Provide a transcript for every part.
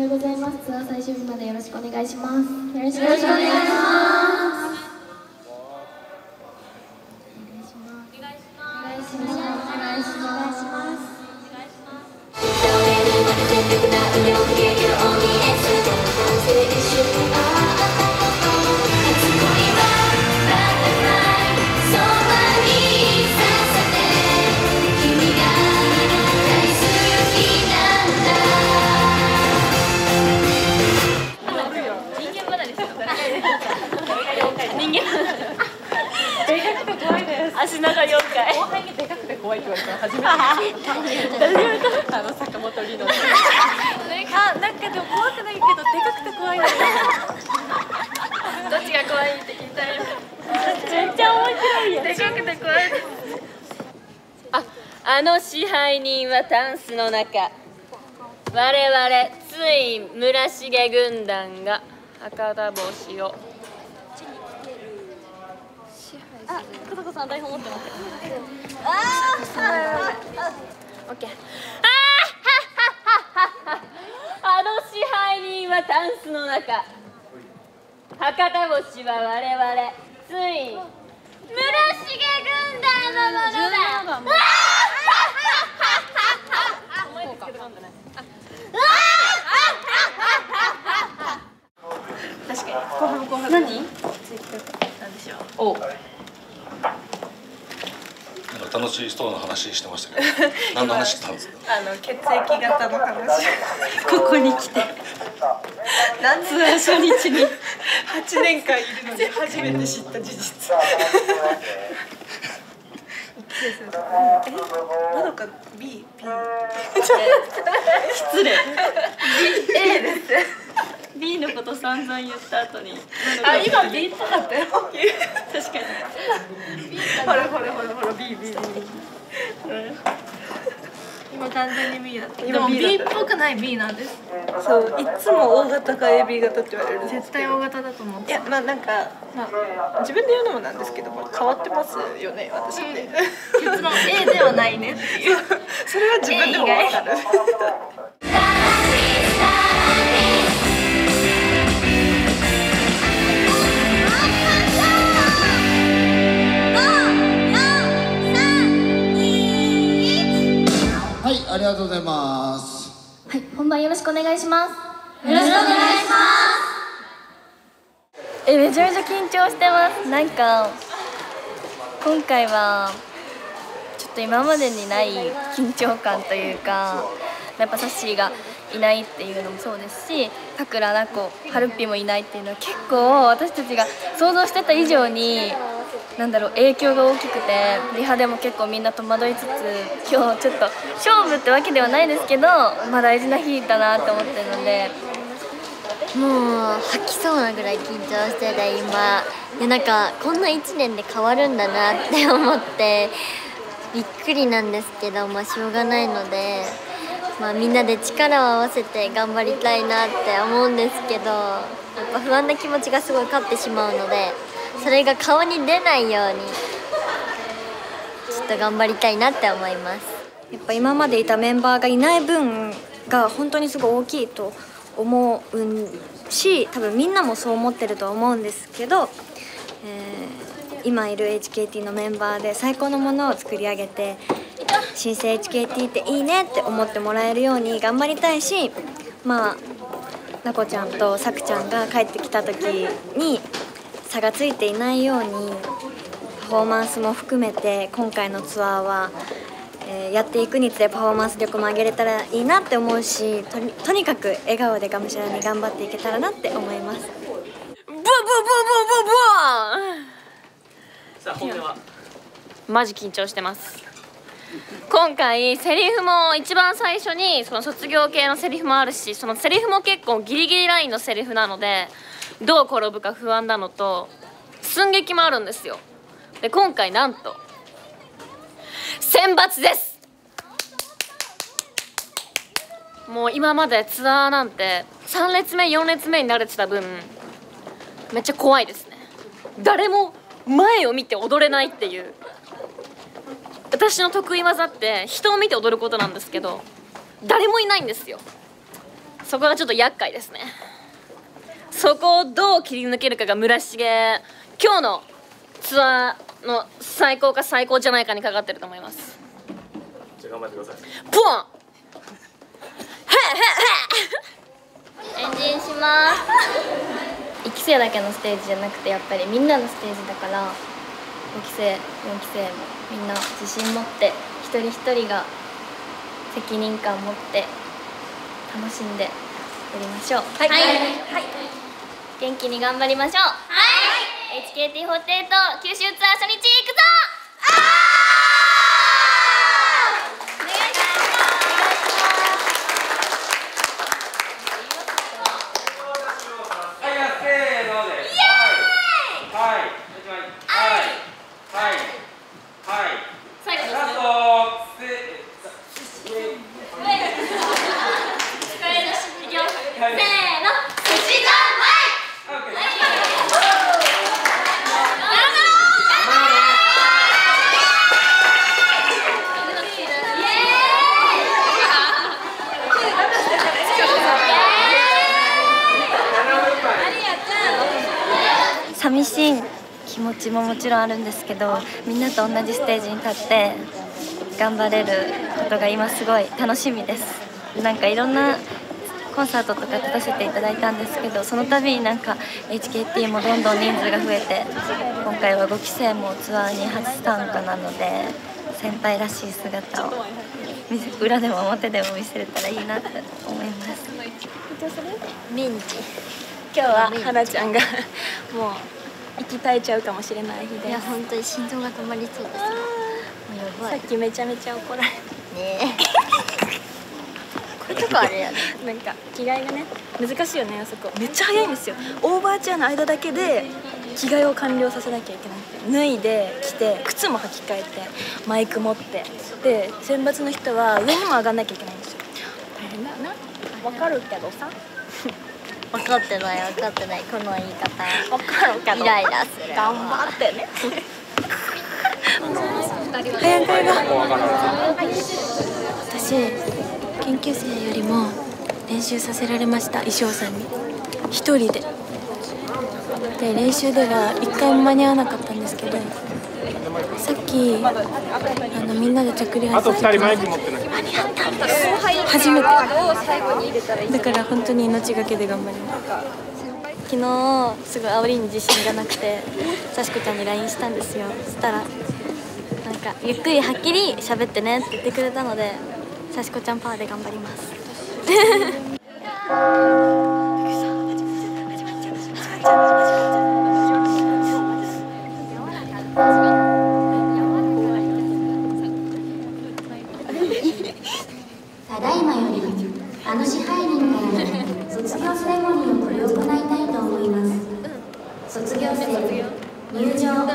ようございます。ツアー最終日までよろしくお願いします。よろしくお願いします。お願いします。 足長4回。後輩にでかくて怖いって言われたの初めて。坂本リノ。なんかでも怖くないけどでかくて怖いの。どっちが怖いって聞いたよ。めっちゃ面白いよ。でかくて怖い。あの支配人はタンスの中。我々つい村重軍団が赤田星を。あ、コトコさん台本持ってます。オッケー。あの支配人はタンスの中。博多星は我々つい村重軍団のものだ。確かに後半何？なんでしょう。お。 楽しい人の話してましたけど、何の話したんですか？ 血液型の話。 ここに来て。ツアー初日に 8年間いるのに初めて知った事実。まどか B。失礼。 A です。B のこと散々言った後に。 今 B っぽかったよ。 確かに。 ほら B。今完全に B だった。 でも B っぽくない B なんです。 そう、いつも O 型か AB 型って言われるんです。 絶対 O 型だと思って。 いや、まあなんか、自分で言うのもなんですけど、変わってますよね、私って。 結論 A ではないねっていう。 それは自分でも分かる。 はい、ありがとうございます。 はい、本番よろしくお願いします。 よろしくお願いします。めちゃめちゃ緊張してます。なんか今回はちょっと今までにない緊張感というか、やっぱサッシーがいないっていうのもそうですし、さくら、なこ、はるっぴもいないっていうのは結構私たちが想像してた以上に影響が大きくて、リハでも結構みんな戸惑いつつ、今日ちょっと勝負ってわけではないですけど、大事な日だなと思ってるので、 もう吐きそうなぐらい緊張してて今で、なんかこんな1年で変わるんだなって思ってびっくりなんですけど、しょうがないので、みんなで力を合わせて頑張りたいなって思うんですけど、やっぱ不安な気持ちがすごい勝ってしまうので、それが顔に出ないようにちょっと頑張りたいなって思います。 やっぱ今までいたメンバーがいない分が本当にすごい大きいと思うし、多分みんなもそう思ってると思うんですけど、今いる HKT のメンバーで最高のものを作り上げて、新生 HKT っていいねって思ってもらえるように頑張りたいし、なこちゃんとさくちゃんが帰ってきた時に差がついていないようにパフォーマンスも含めて今回のツアーは、やっていくにつれパフォーマンス力も上げれたらいいなって思うし、とにかく笑顔でがむしゃらに頑張っていけたらなって思います。ブーンさあ本音はマジ緊張してます。今回セリフも一番最初にその卒業系のセリフもあるし、そのセリフも結構ギリギリラインのセリフなので、どう転ぶか不安なのと寸劇もあるんですよ。で今回なんと選抜です。もう今までツアーなんて3列目4列目に慣れてた分めっちゃ怖いですね。誰も前を見て踊れないっていう。私の得意技って人を見て踊ることなんですけど、誰もいないんですよ。そそこがちょっと厄介ですね。そこをどう切り抜けるかが村重今日のツアーの最高か最高じゃないかにかかってると思います。 じゃあ頑張ってください。 ポンエンジンします1期生だけのステージじゃなくてやっぱりみんなのステージだから5期生4期生もみんな自信持って一人一人が責任感持って楽しんでやりましょう。はい、はいはい、元気に頑張りましょう。はい、HKT48 九州ツアー初日いくぞ。 寂しい気持ちももちろんあるんですけど、みんなと同じステージに立って頑張れることが今すごい楽しみです。なんかいろんなコンサートとか立たせていただいたんですけど、その度になんか HKT もどんどん人数が増えて、今回は5期生もツアーに初参加なので先輩らしい姿を裏でも表でも見せれたらいいなって思います。 メンジ今日は花ちゃんがもう息絶えちゃうかもしれない日で、 いや本当に心臓が止まりそうです。もうやばい。 さっきめちゃめちゃ怒られてねこういうとこあるやね。 なんか着替えがね難しいよね。あそこめっちゃ早いんですよ。オーバーチェアの間だけで着替えを完了させなきゃいけなくて、脱いで着て靴も履き替えてマイク持ってで、選抜の人は上にも上がんなきゃいけないんですよ。大変だよな。わかるけどさ分かってない分かってない、この言い方わかるけどイライラする。 頑張ってね私研究生よりも練習させられました。衣装さんに一人で練習では一回も間に合わなかったんですけど、さっきみんなで着陸させて間に合ったんです。初めてだから本当に命がけで頑張ります。昨日すごい煽りに自信がなくてさしこちゃんに LINE したんですよ。そしたらなんかゆっくりはっきり喋ってねって言ってくれたので、さしこちゃんパワーで頑張りますただいまより支配人から卒業セレモニーを執り行いたいと思います。卒業生入場。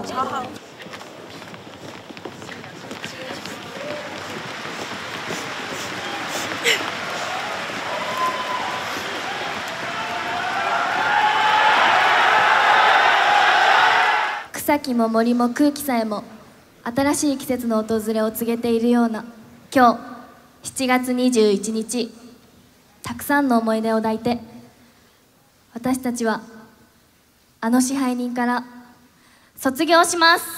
草木も森も空気さえも新しい季節の訪れを告げているような今日7月21日、たくさんの思い出を抱いて私たちは支配人から卒業します。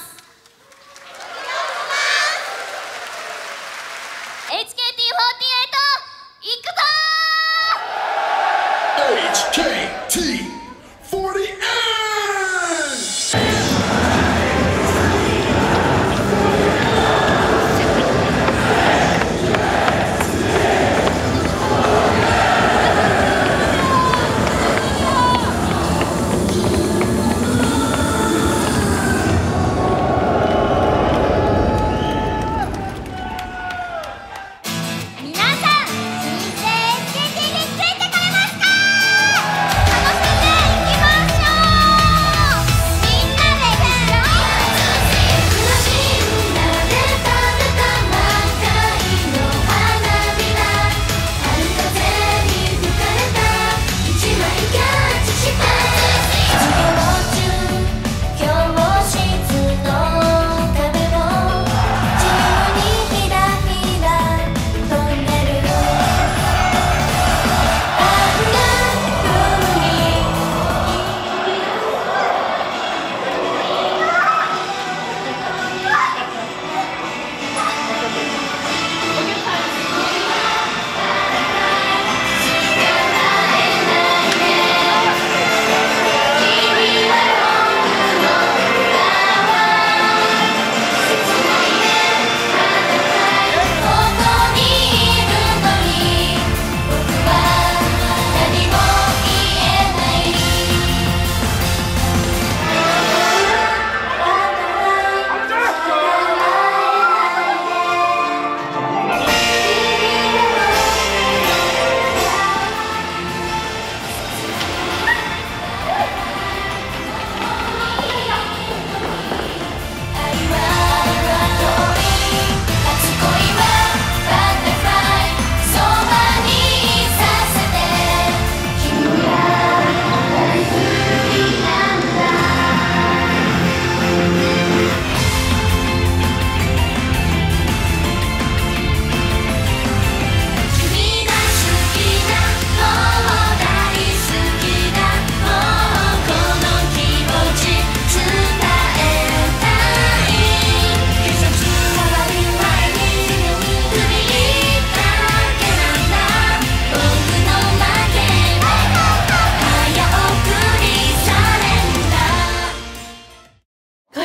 HKT48 いくぞ HKT48! 「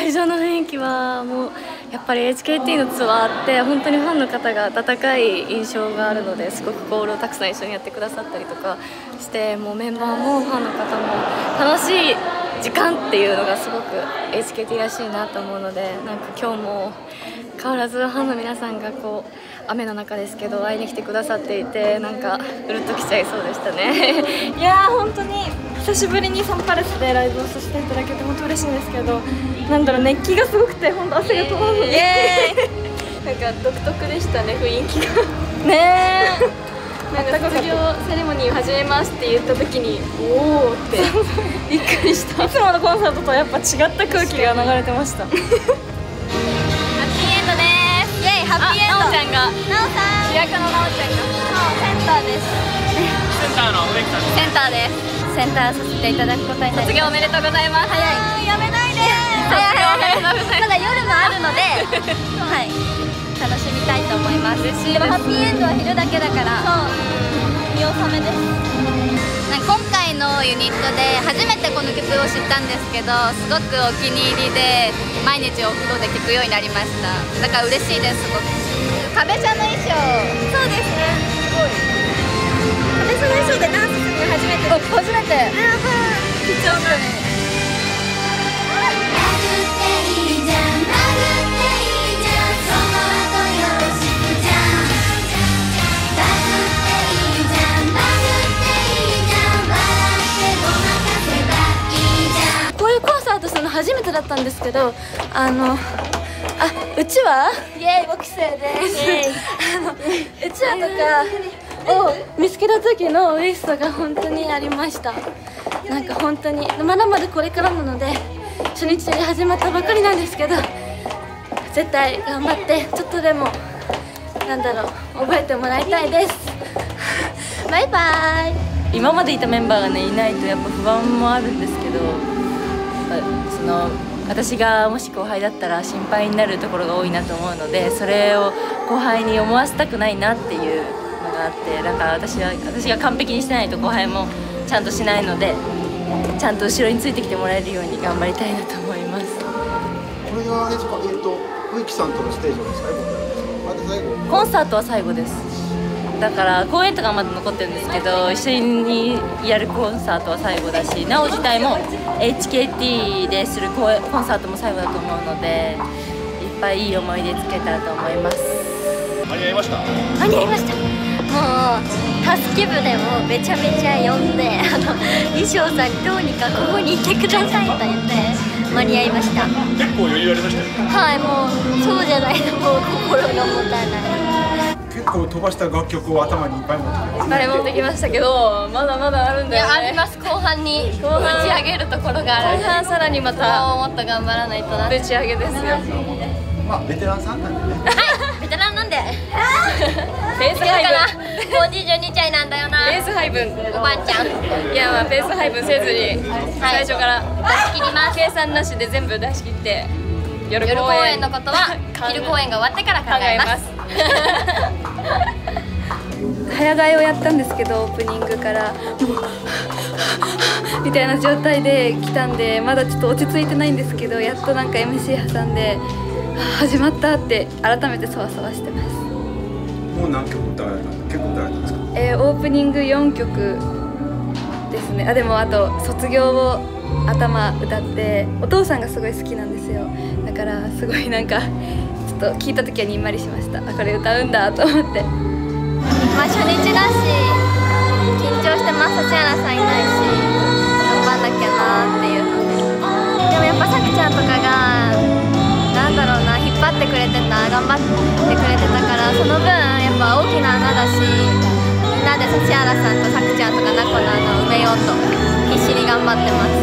会場の雰囲気はもうやっぱり HKT のツアーって本当にファンの方が温かい印象があるので、すごくコールをたくさん一緒にやってくださったりとかして、もうメンバーもファンの方も楽しい時間っていうのがすごく HKT らしいなと思うので、なんか今日も変わらずファンの皆さんがこう雨の中ですけど会いに来てくださっていて、なんかうるっときちゃいそうでしたね。 いやー本当に久しぶりにサンパレスでライブをさせていただけて本当嬉しいんですけど、なんだろう、熱気がすごくて本当汗が止まらない。 なんか独特でしたね、雰囲気が。 ねえ。なんか卒業セレモニー始めますって言った時におおってびっくりした。 いつものコンサートとやっぱ違った空気が流れてました。 ハッピーエンドです。イエイハッピーエンド。なおちゃんが、主役のなおちゃんがセンターです。 センターの植木さん。 センターです。センターさせていただくことになります。卒業おめでとうございます。早い。やめないで。まだ夜もあるので、はい。楽しみたいと思います。でもハッピーエンドは昼だけだから。見納めです。今回のユニットで初めてこの曲を知ったんですけど、すごくお気に入りで毎日お風呂で聴くようになりました。だから嬉しいです。すごく壁ちゃんの衣装。そうですね。すごい壁ちゃんの衣装でダンスするの初めて。初めて。貴重なね。 こういうコンサートするの初めてだったんですけど、うちわイエーイ5期生ですうちわとかを見つけた時の嬉しさが本当にありました。なんか本当にまだまだこれからなので、初日で始まったばかりなんですけど、絶対頑張ってちょっとでもなんだろう覚えてもらいたいですバイバイ。 今までいたメンバーがねいないとやっぱ不安もあるんですけど、その私がもし後輩だったら心配になるところが多いなと思うので、それを後輩に思わせたくないなっていうのがあって、だから私が完璧にしてないと後輩もちゃんとしないので、ちゃんと後ろについてきてもらえるように頑張りたいなと思います。 これが植木さんとのステージは最後まで最後。 コンサートは最後です。だから公演とかまだ残ってるんですけど、一緒にやるコンサートは最後だし、なお自体も HKT でするコンサートも最後だと思うので、いっぱいいい思い出つけたらと思います。 間に合いました。 間に合いました。もうタスケ部でもめちゃめちゃ呼んで、衣装さんにどうにかここにいてくださいと言って間に合いました。 結構余裕ありましたよ。 はい、もうそうじゃないともう心が持たない。 結構飛ばした楽曲を頭にいっぱい持ってきまいっぱい持ってきましたけど、まだまだあるんだよね。 いや、あります。後半にぶち上げるところがある。 後半さらにまたもっと頑張らないとな。 ぶち上げですよ。 まあベテランさんなんでね。 はい、ベテランなんで。 ペース配分。 もう22歳なんだよな。 ペース配分。 おばあちゃん。 いや、まあペース配分せずに最初から出し切ります。 計算なしで全部出し切って、 夜公演のことは昼公演が終わってから考えます。 早替えをやったんですけど、オープニングからもうみたいな状態で来たんで、まだちょっと落ち着いてないんですけど、やっとなんか MC 挟んで始まったって改めてそわそわしてます。 もう何曲歌われたんですか？結構歌われたんですか？ オープニング4曲ですね。でもあと卒業を頭歌って、お父さんがすごい好きなんですよ。だからすごいなんかちょっと聞いた時はにんまりしました。あ、これ歌うんだと思って。 まあ初日だし緊張してます。指原さんいないし頑張んなきゃなっていうので、でもやっぱさくちゃんとかがなんだろうな、引っ張ってくれてた、頑張ってくれてたから、その分やっぱ大きな穴だし、みんなで指原さんとさくちゃんとかなこの穴を埋めようと必死に頑張ってます。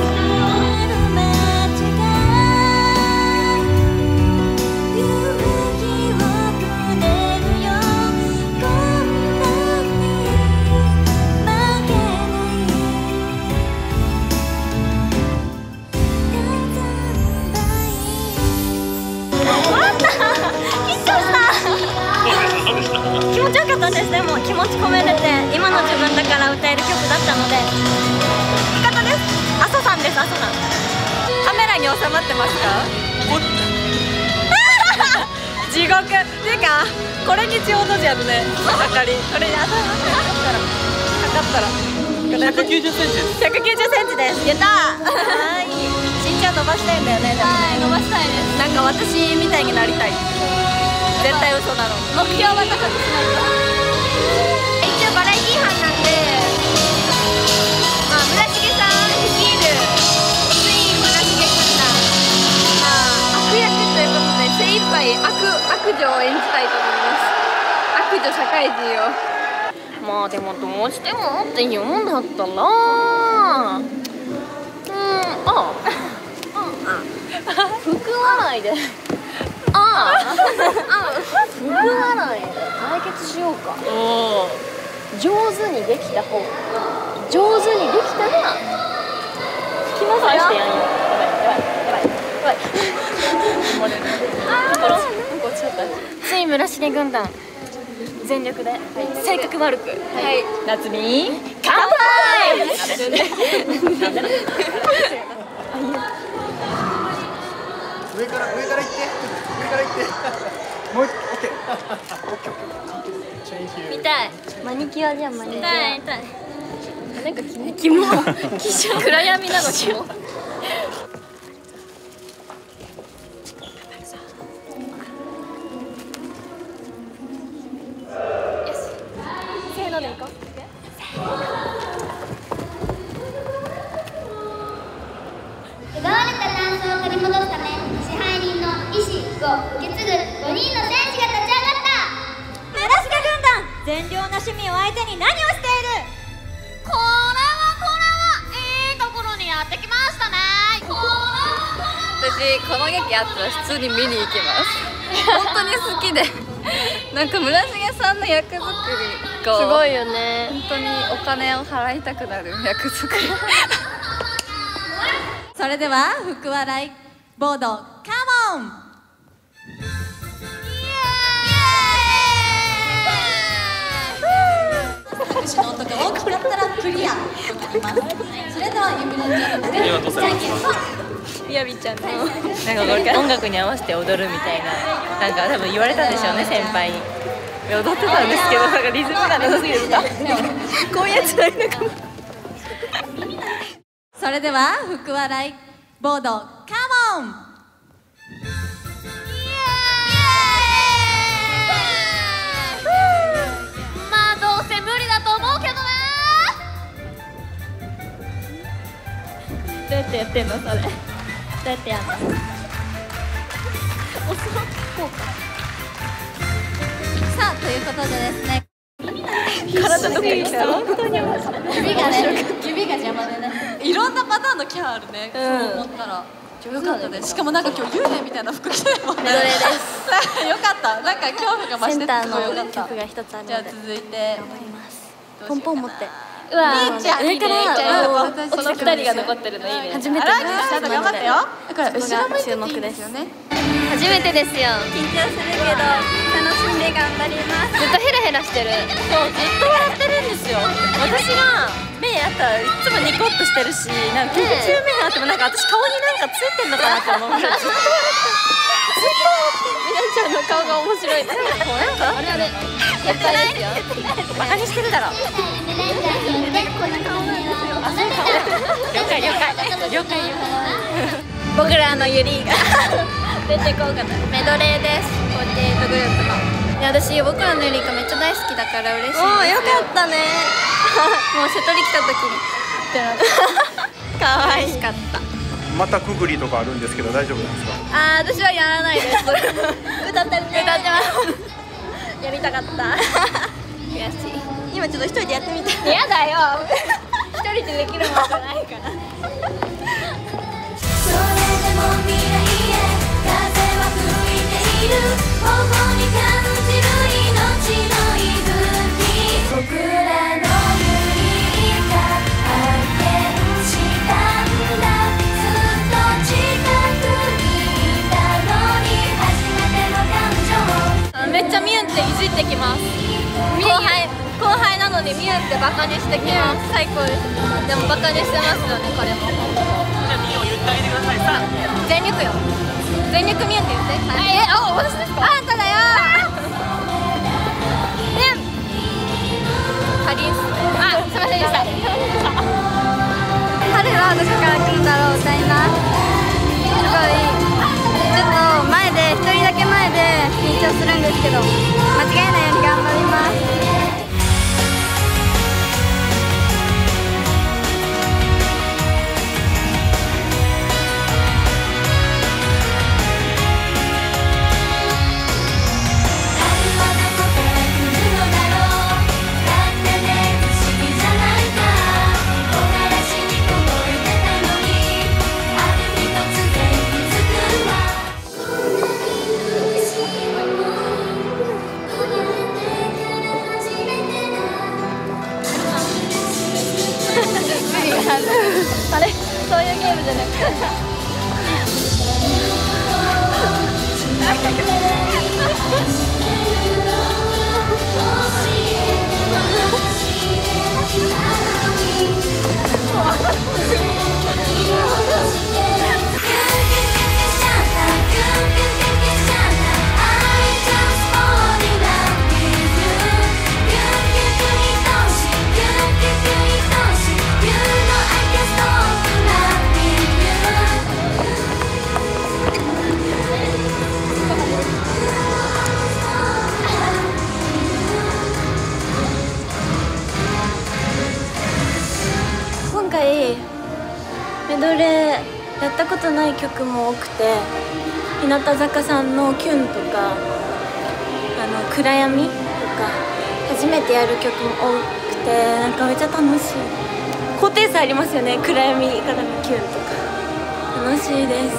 気持ちよかったです。でも気持ち込めれて今の自分だから歌える曲だったのでよかったです。朝さんです。朝さんカメラに収まってますか？ 地獄っていうかこれにちょうどじゃんね。明かりこれ測ったら 190センチです。 190センチです。やったー。はい。身長伸ばしたいんだよね。 はい、伸ばしたいです。 なんか私みたいになりたい。絶対嘘なの。 目標は高くしないと。一応バラエティー班なんで、まあ村重さん率いるツイン村重軍団、まあ悪役ということで精一杯悪女を演じたいと思います。悪女社会人を。 まあでもどうしてもって言うんだったら、福笑いで福笑いで対決しようか。上手にできた方が上手にできたら気まずいしてやんよ。やばいつい村重軍団全力で、性格悪く、夏美乾杯。 上から行ってもう一回見たい。 マニキュアじゃん、マニキュア。 なんかキモ暗闇なのキモ。せーのでいこう。 奪われたダンスを取り戻すため、支配人の意志を受け継ぐ5人の戦士が立ち上がった。村重軍団、善良な市民を相手に何をしている。 これはいいところにやってきましたね。 私この劇あったら普通に見に行きます本当に好きでなんか村重さんの役作りがすごいよね。 本当にお金を払いたくなる役作りそれでは福笑いボードカモン。拍手の音が大きくなったらクリアとなります。それでは指の上でみやびちゃんのなんかこれ音楽に合わせて踊るみたいな、なんか多分言われたんでしょうね、先輩に。踊ってたんですけど、なんかリズムがなさすぎてたこういうやつないのかな。 それでは福笑いボードカモン。まあどうせ無理だと思うけどね。 どうやってやってんのそれ。どうやってやんの。こうか。 さあということでですね、 体どこに来た。本当に指が邪魔でね、いろんなパターンのキャラあるね、そう思ったらよかったです。しかもなんか今日幽霊みたいな服着てるもんね。 メドレーですよかった、なんか恐怖が増しててすごいよかった。 曲が一つあるので。 じゃあ続いてポンポン持って。 うわー、 上からこの二人が残ってるのいいね。初めてです。 ちゃんと頑張ってよ。これ後ろ向いてていいですよね。 初めてですよ。 緊張するけど楽しんで頑張ります。 ずっとヘラヘラしてる。そう、ずっと笑ってるんですよ。私が目あったらいつもニコッとしてるし、なんか曲中目があってもなんか私顔になんかついてんのかなって思うぐらいずっと笑ってる。ずっとみなちゃんの顔が面白い。なんかあれあれやってないですよ。バカにしてるだろ。こんな顔なんですよ。あ、そういう顔。了解了解了解。僕らのユリが出てこうかな。メドレーです。48グループの。いや私僕らのユリがめっちゃ大好きだから嬉しい。おお、よかったね。もう瀬戸り来た時にってなった可愛かった。 またくぐりとかあるんですけど大丈夫なんですか。 あー、私はやらないです歌ってるね。歌ってますやりたかった悔しい。今ちょっと一人でやってみた。やだよ一人でできるもんじゃないからそれでも未来へ風は吹いている。頬に感じる命の息吹。僕らのユリが発見したんだ。ずっと近くにいたのに初めての感情。 めっちゃミュンっていじってきます。後輩なのにミュンってバカにしてきます。最高です。でもバカにしてますよね、彼も。じゃあミュンを言ってあげてください。さあ全力よ。 全力ミュンって言って。私ですか？あんただよ。かりんす。あ、すいませんでした。春はどこから来るだろう歌います。すごいちょっと前で一人だけ前で緊張するんですけど、間違えないように頑張ります。あれ、そういうゲームじゃなくて今回メドレーやったことない曲も多くて、日向坂さんの「キュン」とか「暗闇」とか初めてやる曲も多くて、なんかめっちゃ楽しい。高低差ありますよね、暗闇からの「キュン」とか楽しいです。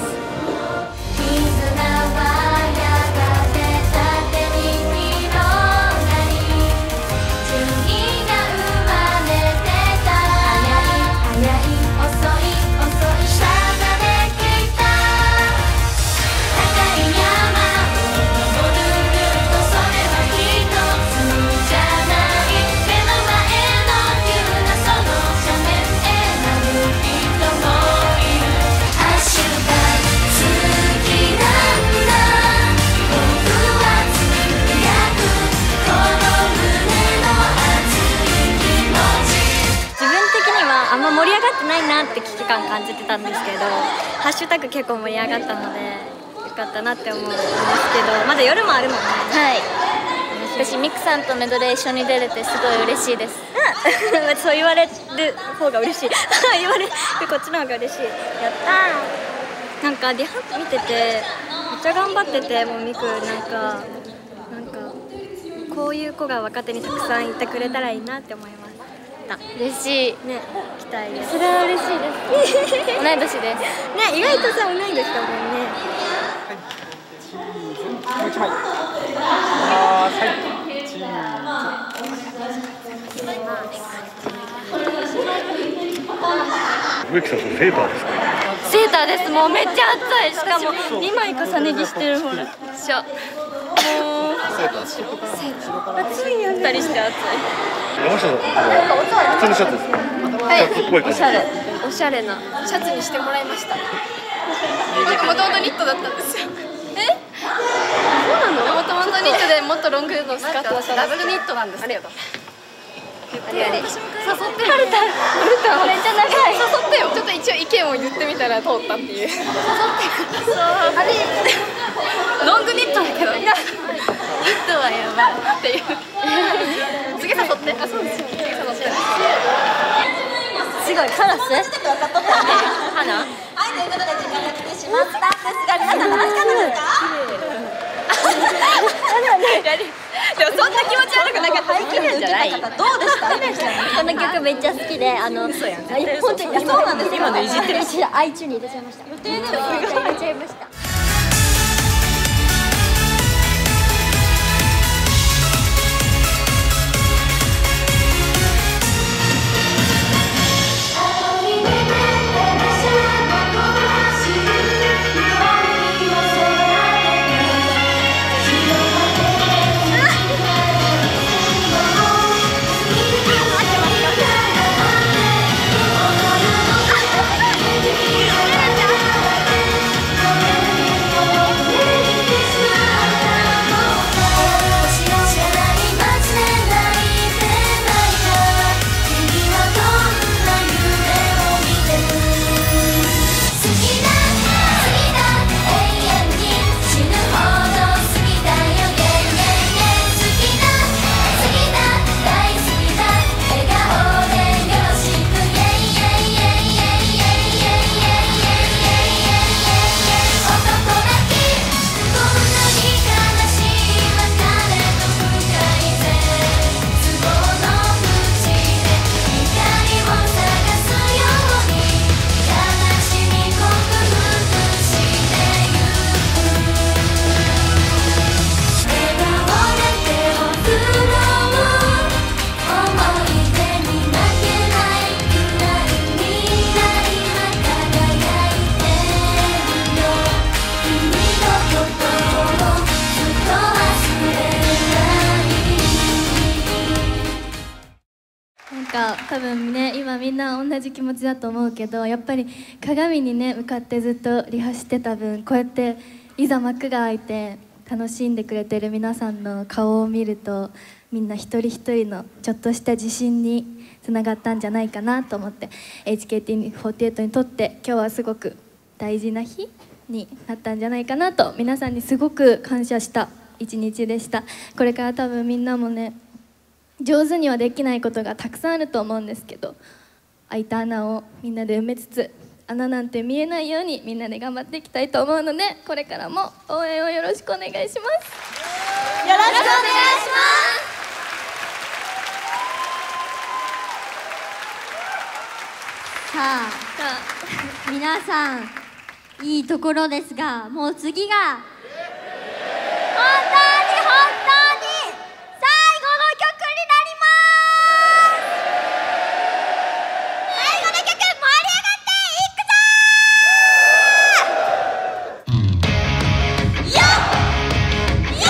あんま盛り上がってないなって危機感感じてたんですけど、ハッシュタグ結構盛り上がったのでよかったなって思うんですけど、まだ夜もあるもんね。 はい、私ミクさんとメドレー一緒に出れてすごい嬉しいです。 そう言われる方が嬉しい言われるこっちの方が嬉しい。やったー。なんかリハ見ててめっちゃ頑張ってて、もうミクなんかこういう子が若手にたくさんいてくれたらいいなって思います。 嬉しいね、期待です。 それは嬉しいです同い年ですね。 意外とさ同い年だもんね。 もう一枚。チー植木さん、それセーターですか？ セーターです。もうめっちゃ暑い。しかも2枚重ね着してる。ほら、しょ。もう暑いやったりして暑い。 山下さん、普通のシャツですか？ はい、 シャツっぽい感じ。 おしゃれなシャツにしてもらいました。もともとニットだったんですよ。そうなの？もともとニットでもっとロングのスカートだった。ダブルニットなんですけど。誘ってる。めっちゃ長い。誘ってよ。ちょっと一応意見を言ってみたら通ったっていう。誘ってく。あれロングニットだけど。ニットはやばいっていう。次誘って。あ、そうですよ。次誘って。 すごいカラス？ 花？ はい、ということで時間が来てしまったんですが、皆さん楽しかったですか？ でもそんな気持ち悪くなかった。 ハイキング受けた方どうでした？この曲めっちゃ好きで、本当にそうなんです。今のいじってる。iTunesに入れちゃいました。予定では入れちゃいました。 「 多分ね今みんな同じ気持ちだと思うけど、やっぱり鏡にね向かってずっとリハしてた分、こうやっていざ幕が開いて楽しんでくれてる皆さんの顔を見ると、みんな一人一人のちょっとした自信につながったんじゃないかなと思って、 HKT48 にとって今日はすごく大事な日になったんじゃないかなと、皆さんにすごく感謝した一日でした。これから多分みんなもね上手にはできないことがたくさんあると思うんですけど、開いた穴をみんなで埋めつつ、穴なんて見えないようにみんなで頑張っていきたいと思うので、これからも応援をよろしくお願いします。よろしくお願いしさあ皆さんいいところですが、もう次が本当に最後の曲になります。最後の曲盛り上がっていくぞー。よっよっよっよっよっよっよ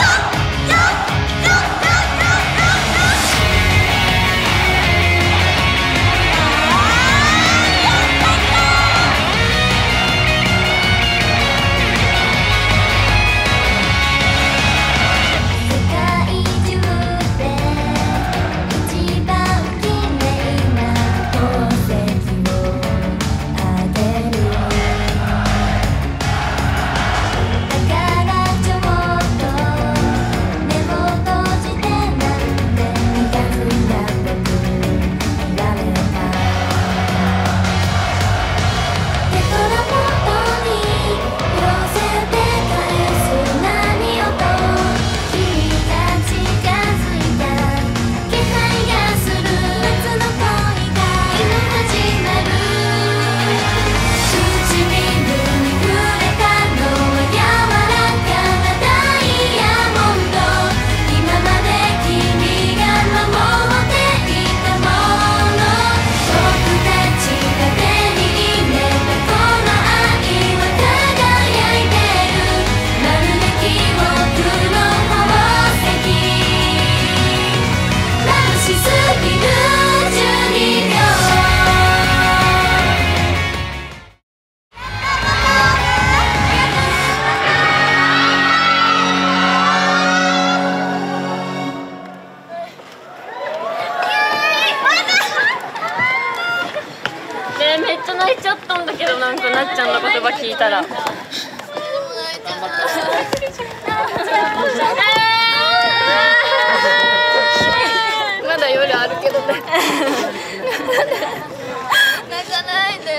めっちゃ泣いちゃったんだけど、なんかなっちゃんの言葉聞いたらまだ夜あるけどね泣かないで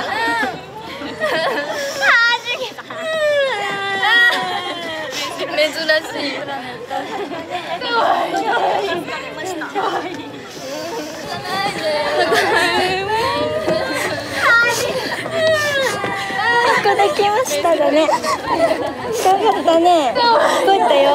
珍しい。 できましただね。よかったね。聞こえたよ。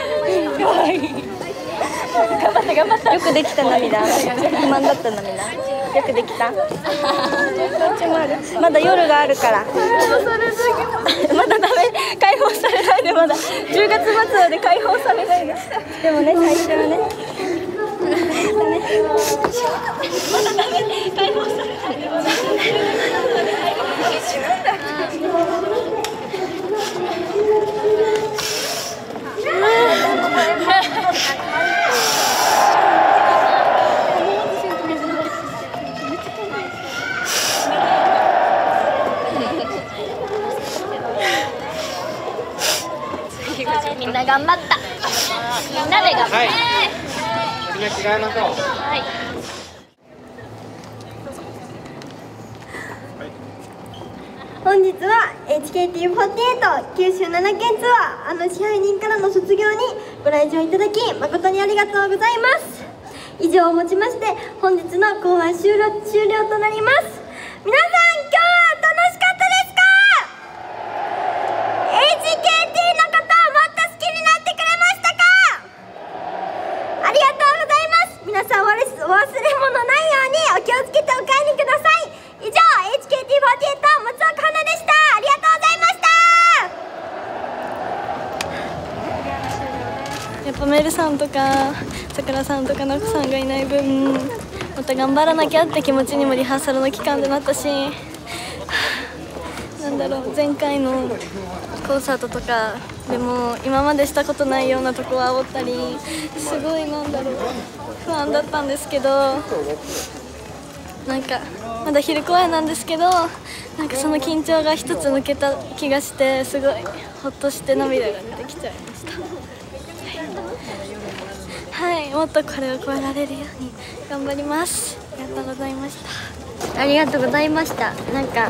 頑張った頑張った。よくできた涙。不満だった涙。よくできた。どっちもある。まだ夜があるから。まだダメ。解放されないで、まだ10月末まで解放されないで。でもね、最初はね。まだダメ。解放されないで。 みんな頑張った。みんなで頑張って。 みんな着替えましょう。 はい。 本日は HKT48 九州7県ツアー支配人からの卒業にご来場いただき誠にありがとうございます。以上をもちまして本日の公演終了となります。皆さん今日は楽しかったですか？ HKT のことをもっと好きになってくれましたか？ありがとうございます。皆さんお忘れ物ないようにお気をつけてお帰りください。以上 HKT48 松岡花でした。ありがとうございました。 やっぱメルさんとかさくらさんとかなこさんがいない分また頑張らなきゃって気持ちにもリハーサルの期間でなったし、なんだろう、前回のコンサートとかでも今までしたことないようなとこを煽ったり、すごいなんだろう、不安だったんですけど、なんかまだ昼公演なんですけど、なんかその緊張が一つ抜けた気がして、すごいほっとして涙が出てきちゃいました。はい、もっとこれを超えられるように頑張ります。ありがとうございました。 ありがとうございました。なんか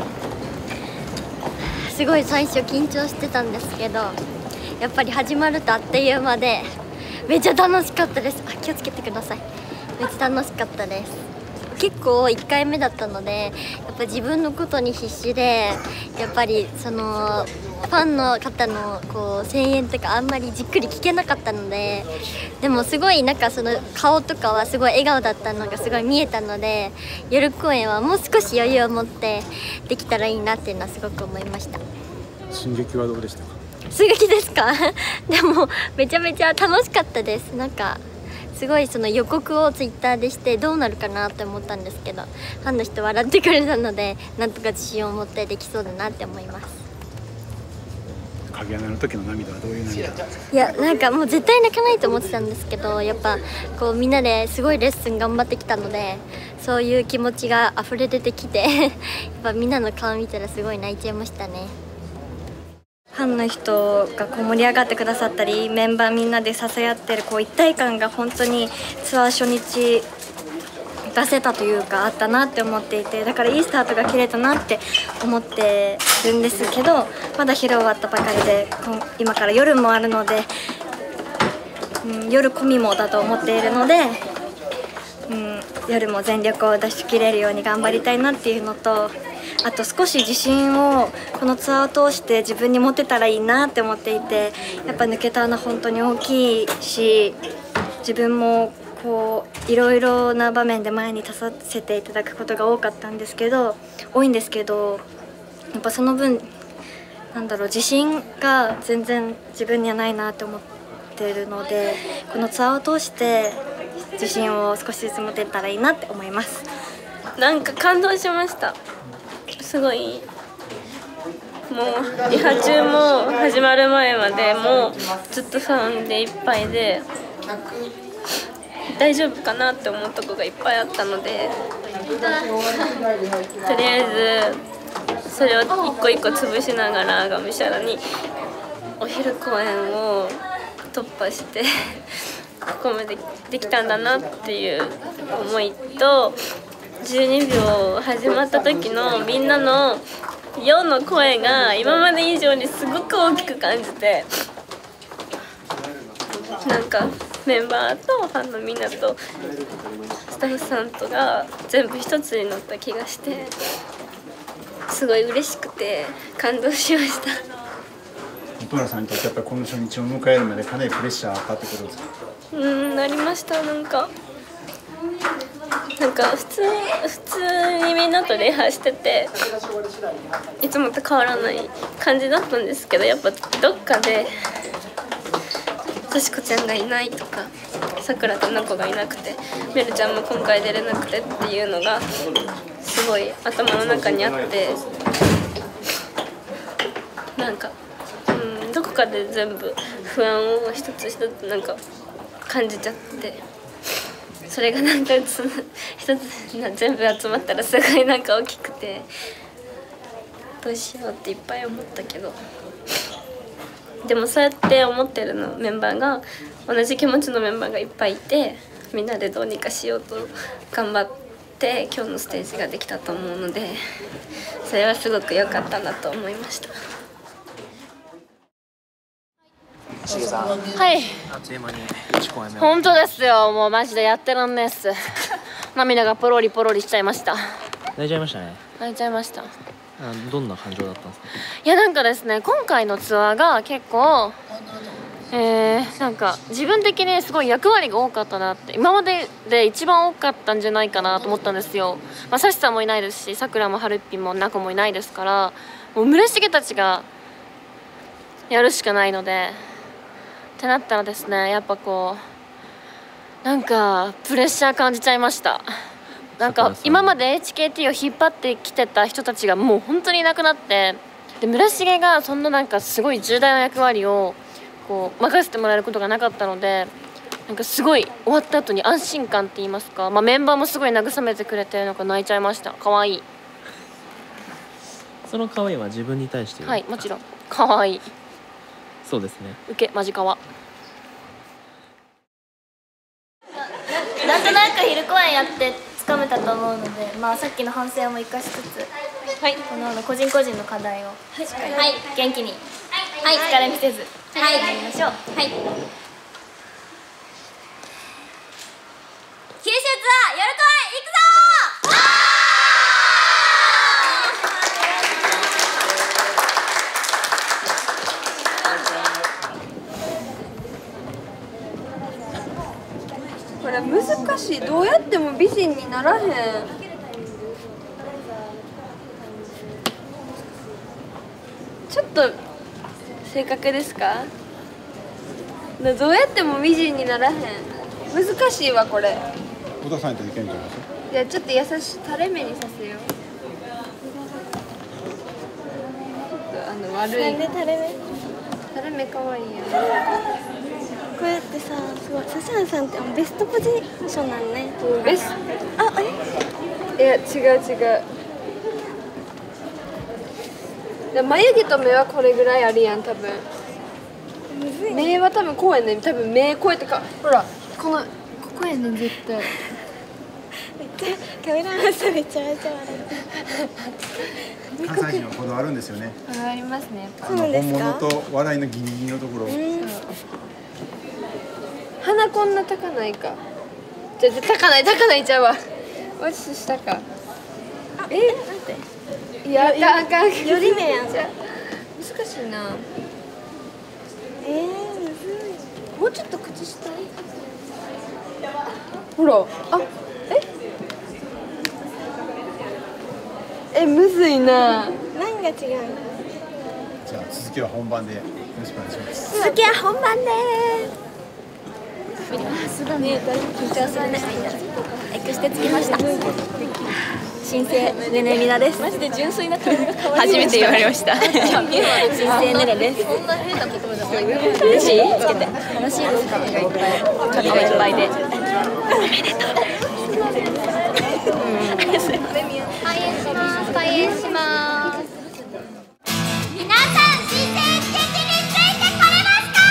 すごい最初緊張してたんですけど、やっぱり始まるとあっという間でめっちゃ楽しかったです。気をつけてください。めっちゃ楽しかったです。結構1回目だったので、やっぱ自分のことに必死で、やっぱりそのファンの方のこう声援とかあんまりじっくり聞けなかったので、でもすごいなんかその顔とかはすごい笑顔だったのがすごい見えたので、夜公演はもう少し余裕を持ってできたらいいなっていうのはすごく思いました。 進撃はどうでしたか？ 進撃ですか？でもめちゃめちゃ楽しかったです。なんかすごいその予告をツイッターでしてどうなるかなって思ったんですけど、ファンの人笑ってくれたので、なんとか自信を持ってできそうだなって思います。 影穴の時の涙はどういう涙？ いや、なんかもう絶対泣かないと思ってたんですけど、やっぱこうみんなですごいレッスン頑張ってきたので、そういう気持ちが溢れ出てきてやっぱみんなの顔見たらすごい泣いちゃいましたね。 ファンの人がこう盛り上がってくださったり、メンバーみんなで支え合ってるこう一体感が本当にツアー初日出せたというかあったなって思っていて、だからいいスタートが切れたなって思ってるんですけど、まだ昼終わったばかりで今から夜もあるので、夜込みもだと思っているので、夜も全力を出し切れるように頑張りたいなっていうのと、あと少し自信をこのツアーを通して自分に持てたらいいなって思っていて、やっぱ抜けた穴本当に大きいし、自分もこういろいろな場面で前に立たせていただくことが多いんですけど、やっぱその分なんだろう、自信が全然自分にはないなって思ってるので、このツアーを通して自信を少しずつ持てたらいいなって思います。 なんか感動しました。すごいもうリハ中も始まる前までもうずっとファンでいっぱいで、大丈夫かなって思うとこがいっぱいあったので、とりあえずそれを一個一個潰しながらがむしゃらにお昼公演を突破してここまでできたんだなっていう思いと、12秒始まった時のみんなの「よ」の声が今まで以上にすごく大きく感じて、なんかメンバーとファンのみんなとスタッフさんとが全部一つになった気がして、すごい嬉しくて感動しました。 本村さんにとってやっぱりこの初日を迎えるまでかなりプレッシャーかかってくるんですか？ なりました。なんか普通にみんなと礼拝してて、いつもと変わらない感じだったんですけど、やっぱどっかでとしこちゃんがいないとか、さくらとなこがいなくて、めるちゃんも今回出れなくてっていうのがすごい頭の中にあって、なんかどこかで全部不安を一つ一つなんか感じちゃって、それがなんか一つ全部集まったらすごいなんか大きくて、どうしようっていっぱい思ったけど、でもそうやって思ってるメンバーが同じ気持ちのメンバーがいっぱいいて、みんなでどうにかしようと頑張って今日のステージができたと思うので、それはすごく良かったなと思いました。 しげさん、 はい、 あっという間に1公演目。 本当ですよ、もうマジでやってらんねえっす。涙がポロリポロリしちゃいました。 泣いちゃいましたね。 泣いちゃいました。 どんな感情だったんですか？ いや、なんかですね、今回のツアーが結構なんか自分的にすごい役割が多かったなって、今までで一番多かったんじゃないかなと思ったんですよ。サシさんもいないですし、さくらもはるっぴもなこもいないですから、もう村重たちがやるしかないのでってなったらですね、やっぱこうなんかプレッシャー感じちゃいました。 なんか今まで HKT を引っ張ってきてた人たちがもう本当にいなくなって、で村重がそんななんかすごい重大な役割をこう任せてもらえることがなかったので、なんかすごい終わった後に安心感って言いますか、まあ、メンバーもすごい慰めてくれて、なんか泣いちゃいました。可愛い。 その可愛いは自分に対して。 はい、もちろん可愛い。 そうですね。 受けマジかわ。 なんとなく昼公演やってつかめたと思うので、まあさっきの反省も生かしつつ、はい、この個人個人の課題をしっかり元気に、はい、疲れ見せず、はい、やりましょう。はい。九州ツアー夜公演行くぞこれ難しい。どうやっても美人にならへん。ちょっと正確ですか？どうやっても美人にならへん。難しいわこれ。 小田さんやったらいけんじゃないですか。 いやちょっと優しい垂れ目にさせよう。ちょっと悪い。なんで垂れ目可愛いやん。こうやってさ、すごい笹原さんってベストポジションなんね。ベスト。いや違う。眉毛と目はこれぐらいあるやん多分。目は多分こうやねん。多分目こうやってか、ほらここやねん絶対。めっちゃカメラマンさんめちゃめちゃ笑って。 関西人はこだわるんですよね。 こだわりますね。 本物と笑いのギリギリのところ。鼻こんな高ないか。じゃ高ないちゃうわ。落ちしたか。なんて。いやあかん。より目やん。難しいな。むずい。もうちょっと口下。ほら、むずいな。何が違うの？じゃあ続きは本番でよろしくお願いします。続きは本番で。 そうだね、だいぶ緊張するね。エクステつきました。新生ねねみなです。マジで純粋な感じが可愛い。初めて言われました。新生ねねです。そんな変な言葉じゃない。嬉しい？つけて。楽しいですか？いっぱいで。おめでとう。開演します。皆さん、新生的についてこれますか？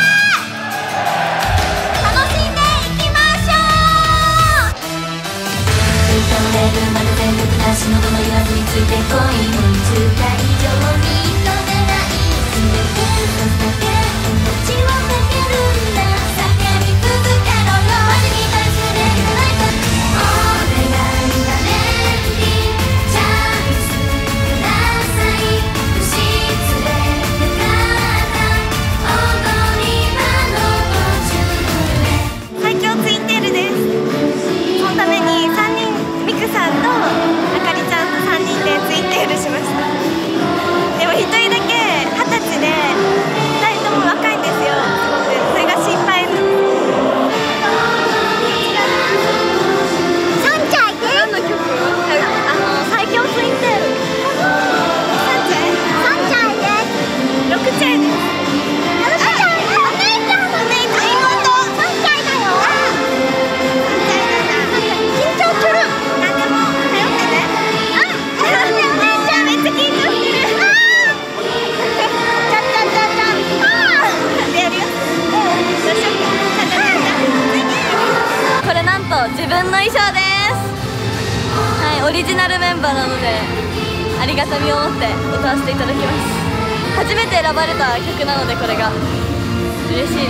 楽しんでいきましょう。歌えるまで全力なしのどの言わずについてこい。追いつか以上認めない全て一つだけ命をかけるんだ。叫び続けろよ。マジに対するレギュライト。お願いだね。チャンスください。不失礼な踊り場の途中へ。最強ツインテールです。そのために3人、ミクさんとあかりちゃんと3人でツインテールしました。でも1人だけ20歳で2人とも若いんですよ。それが心配なんです。3歳で何の曲？最強ツインテール。3歳です。6歳です。これなんと自分の衣装です。はい、オリジナルメンバーなのでありがたみを持って歌わせていただきます。初めて選ばれた曲なのでこれが嬉しいです。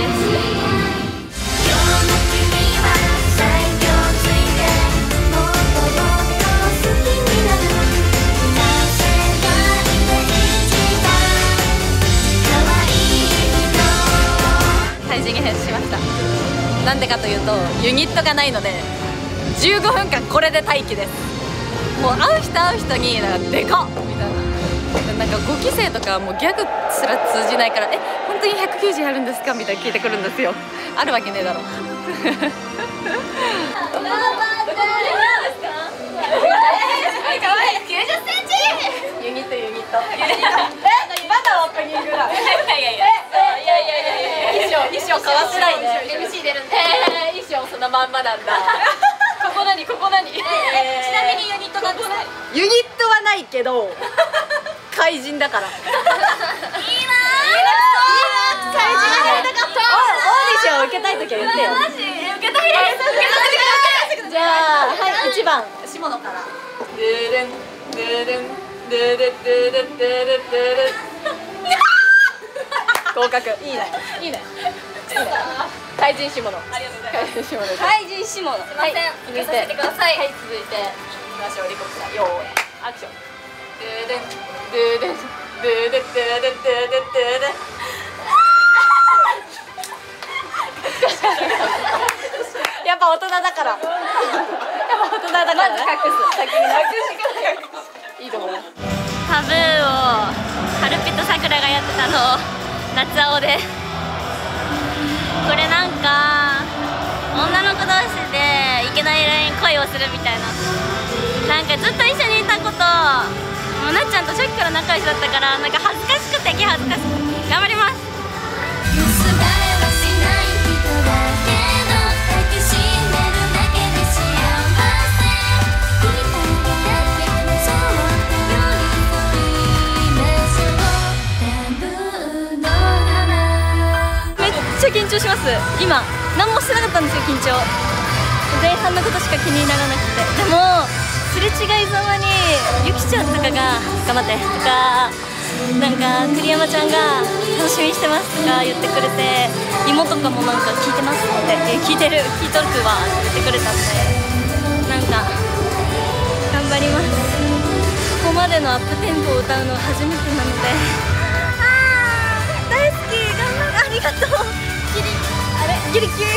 配信に変しました。なんでかというとユニットがないので15分間これで待機です。もう会う人になんかでかっみたいな、なんか5期生とかもうギャグすら通じないから本当に190あるんですかみたいな聞いてくるんですよ。あるわけねえだろ。 いかわいい。90センチ。ユニット。まだオープニングだ。いや衣装かわしないで。MC 出るんで。衣装そのまんまなんだ。ここ何？ちなみにユニットなんですか？ ユニットはないけど怪人だから。いいな。怪人がやりたかった。オーディション受けたいときは言ってよ。 マジ？受けたいです。 じゃあはい1番下野から。合格。いいね。怪人下野。怪人下野。 すいません。受けさせてください。 はい、続いていきましょう。リコピさん、よーいアクション。やっぱ大人だから。まず隠す。先に隠す。いいと思います。 タブーをハルピとさくらがやってたのを夏青で、これなんか女の子同士でいけないライン恋をするみたいな、なんかずっと一緒にいた子ともうなっちゃんと初期から仲良しだったから、なんか恥ずかしくて気恥ずかしく頑張ります。 めっちゃ緊張します。今何もしてなかったんですよ。緊張前半のことしか気にならなくて、でもすれ違いざまにゆきちゃんとかが「頑張って」とか、なんか栗山ちゃんが「楽しみにしてます」とか言ってくれて、妹とかもなんか「聞いてます」って「聞いとるわ」って言ってくれたんで、なんか頑張ります。ここまでのアップテンポを歌うのは初めてなので、大好き。頑張る。ありがとう。ギリギリ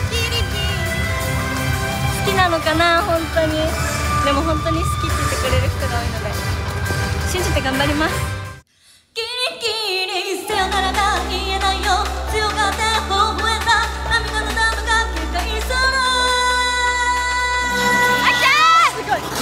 好きなのかな、本当に。でも本当に好きって言ってくれる人が多いので信じて頑張ります。ギリギリさよならが言えないよ、強がって微笑んだ涙のダムが決壊する。あきゃーすごい。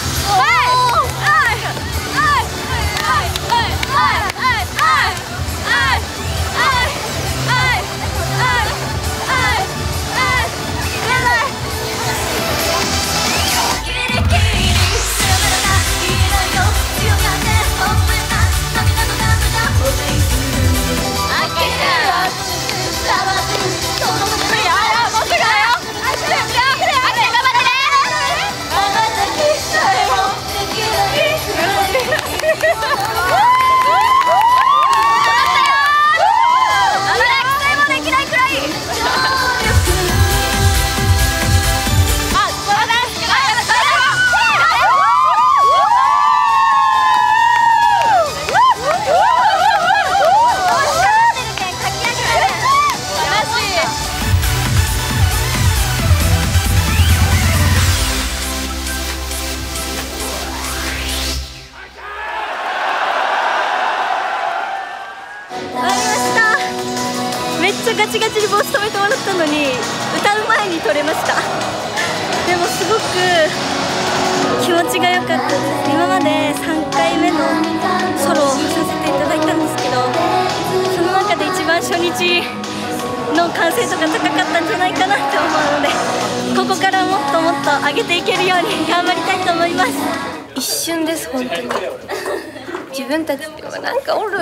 ガチガチに帽子止めてもらったのに歌う前に取れました。でもすごく気持ちが良かったです。今まで3回目のソロをさせていただいたんですけど、その中で一番初日の完成度が高かったんじゃないかなって思うので、ここからもっともっと上げていけるように頑張りたいと思います。 一瞬です、本当に。自分たちってなんかおる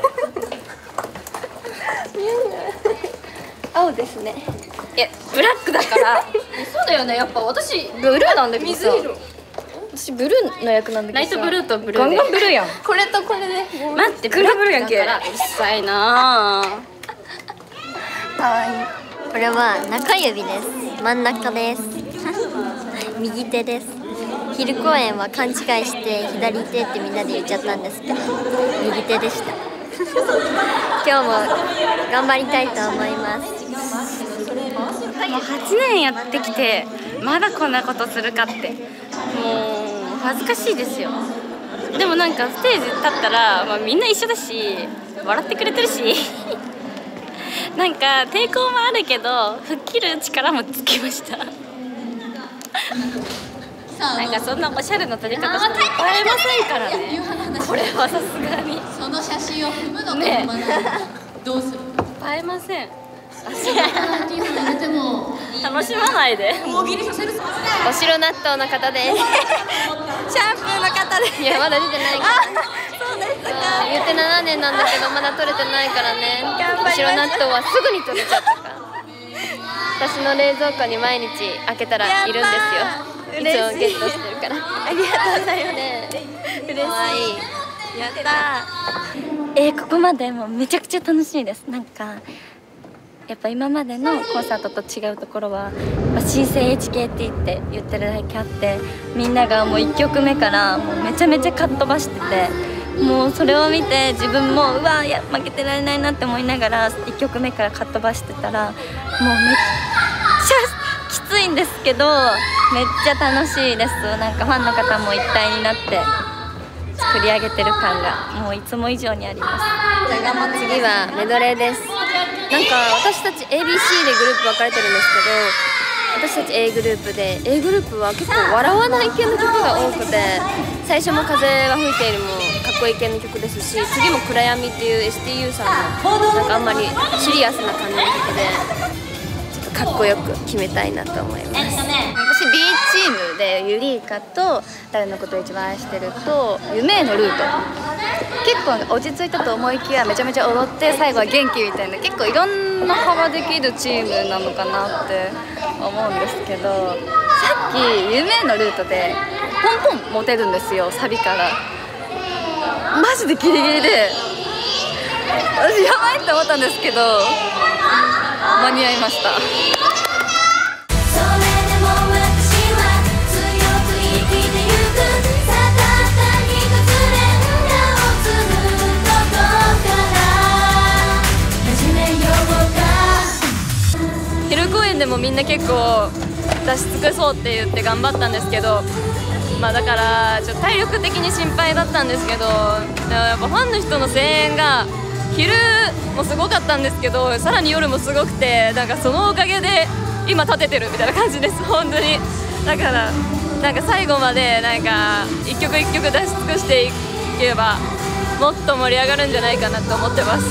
青ですね。いやブラックだからそうだよね。やっぱ私ブルーなんだけどさ、 水色。 私ブルーの役なんだけどさ、 ライトブルーとブルーでガンガンブルーやん。 これとこれで待って、ブルーブルーやんけ。 うるさいなぁ。 かわいい。 これは中指です。真ん中です。右手です。昼公演は勘違いして左手ってみんなで言っちゃったんですけど、右手でした。今日も頑張りたいと思います。 もう8年やってきてまだこんなことするかって、もう恥ずかしいですよ。でもなんかステージ立ったら、みんな一緒だし笑ってくれてるしなんか抵抗もあるけど吹っ切る力もつきました。 なんかそんなおしゃれな撮り方しても映えませんからね。これはさすがにその写真を踏むのか踏まないのかどうする？ 映えません。 ティーフ入れても楽しまないで。 大喜利させるぞ。 お城納豆の方です。 シャンプーの方です。 いやまだ出てないから。 そうですか。 言って7年なんだけどまだ取れてないからね。 頑張りましょう。 お城納豆はすぐに取れちゃったから。私の冷蔵庫に毎日開けたらいるんですよ。いつもゲットしてるから。 ありがとうございます。 ね、 嬉しい。 可愛い。 やったここまでもうめちゃくちゃ楽しいです。なんかやっぱ今までのコンサートと違うところは、新生 HKT って言ってるだけあって、みんながもう1曲目からもうめちゃめちゃかっ飛ばしてて、もうそれを見て自分もいや負けてられないなって思いながら1曲目からかっ飛ばしてたら、もうめっちゃきついんですけどめっちゃ楽しいです。なんかファンの方も一体になって作り上げてる感がもういつも以上にあります。 次はメドレーです。なんか私たち ABC でグループ分かれてるんですけど、私たち A グループで A グループは結構笑わない系の曲が多くて、最初も風が吹いているもかっこいい系の曲ですし、次も暗闇っていう STU さんのなんかあんまりシリアスな感じの曲でちょっとかっこよく決めたいなと思います。 私 B チームでユリイカと誰のことを一番愛してると夢へのルート、結構落ち着いたと思いきやめちゃめちゃ踊って最後は元気みたいな、結構いろんな幅できるチームなのかなって思うんですけど、さっき夢へのルートでポンポン持てるんですよ、サビから。マジでギリギリで私やばいって思ったんですけど間に合いました。 昼公演でもみんな結構出し尽くそうって言って頑張ったんですけど、だからちょっと体力的に心配だったんですけど、やっぱファンの人の声援が昼もすごかったんですけど、さらに夜もすごくて、なんかそのおかげで今立ててるみたいな感じです、本当に。だからなんか最後までなんか一曲一曲出し尽くしていけばもっと盛り上がるんじゃないかなと思ってます。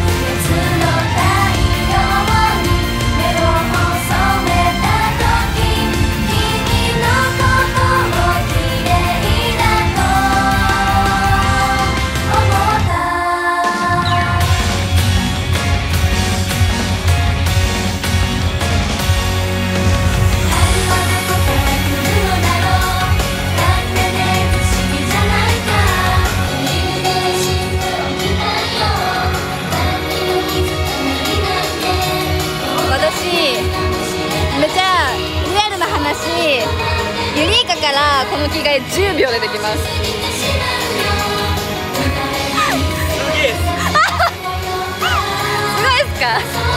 ユリイカからこの着替え10秒でできます。すごいですか？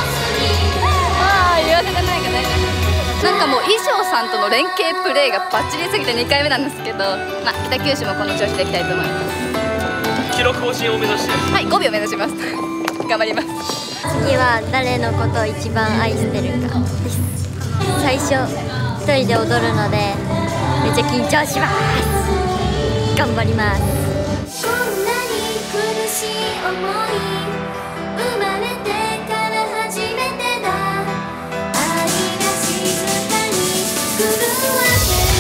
言わせてないかな。なんかもう衣装さんとの連携プレーがバッチリすぎて2回目なんですけど、北九州もこの調子でいきたいと思います。 記録更新を目指して。 はい、5秒目指します。頑張ります。 次は誰のことを一番愛してるかです。最初一人で踊るのでめっちゃ緊張します。頑張ります。 こんなに苦しい思い生まれてから初めてだ。愛が静かに震わせる。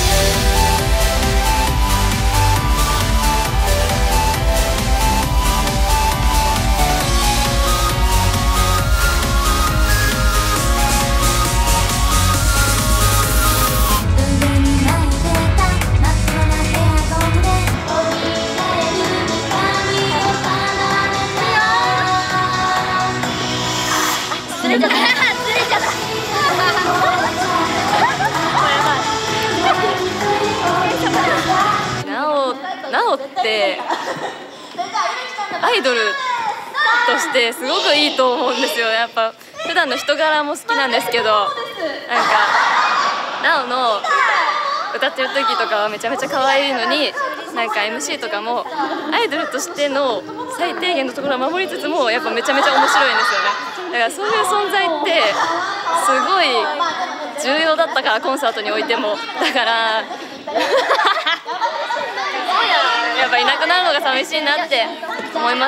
なおってアイドルとしてすごくいいと思うんですよ。やっぱ普段の人柄も好きなんですけど、なんかなおの歌ってる時とかはめちゃめちゃ可愛いのに、なんか MC とかもアイドルとしての最低限のところを守りつつもやっぱめちゃめちゃ面白いんですよね。だからそういう存在ってすごい重要だったから、コンサートにおいても。だからぱいなくなるのが寂しいなって思います。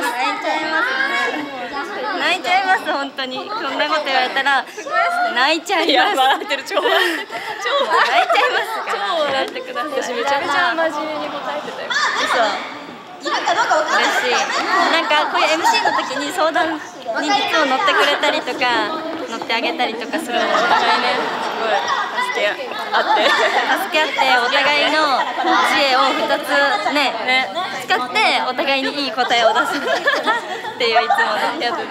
泣いちゃいます本当に。そんなこと言われたら泣いちゃいます。いや笑ってる、超笑ってる、超泣いちゃいますから。 超笑ってください。私めちゃめちゃ真面目に答えてたよ。 いるかどうかわからない。嬉しい。なんかこういう MC の時に相談にいつも乗ってくれたりとか乗ってあげたりとかするのお互いねすごい助け合ってお互いの知恵を2つね使ってお互いにいい答えを出すっていういつものやつです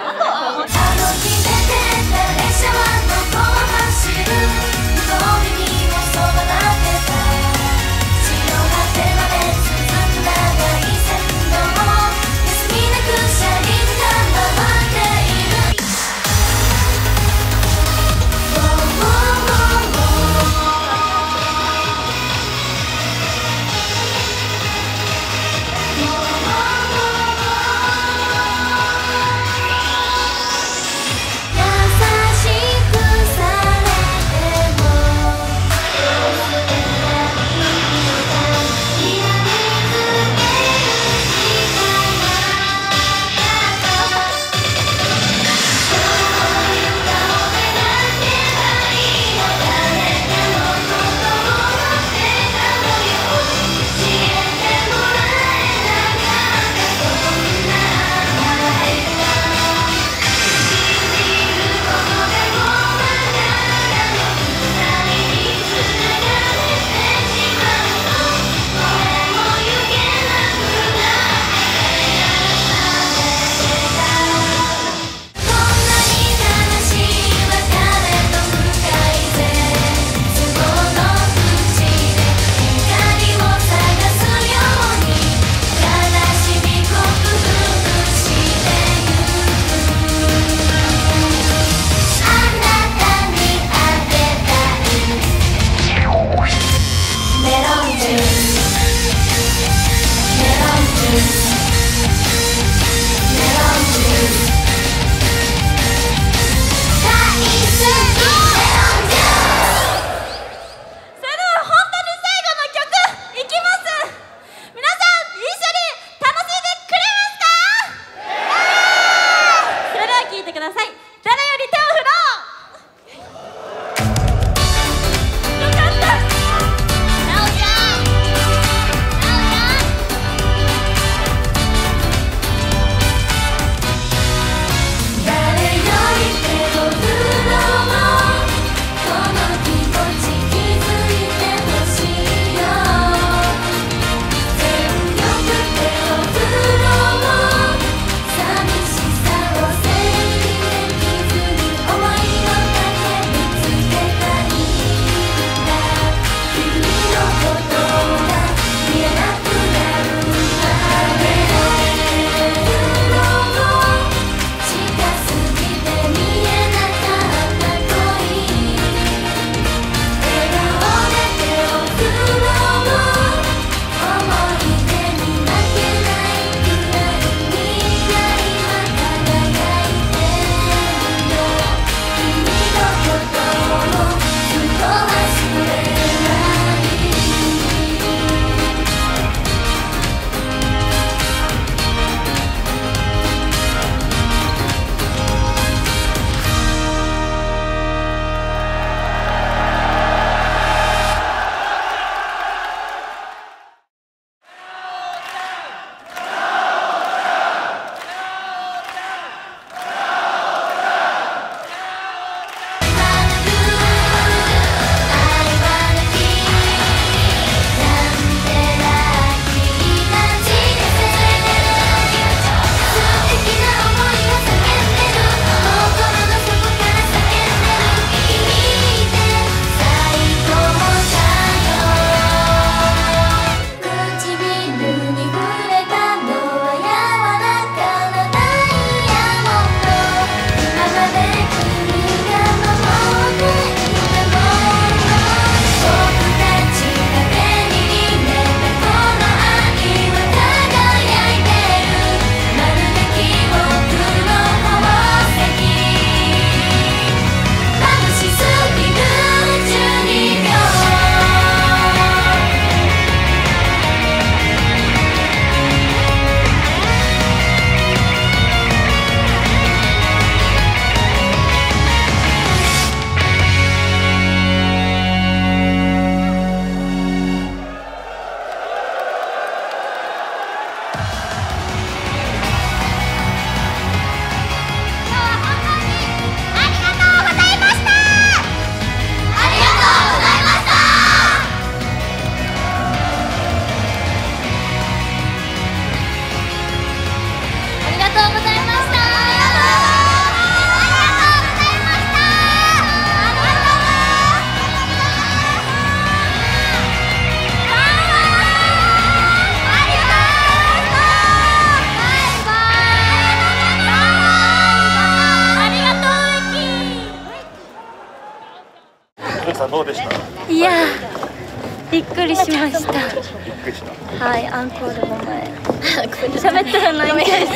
さんどうでした？ いやびっくりしました。 びっくりした。 はい、アンコールの前喋ったら泣いちゃい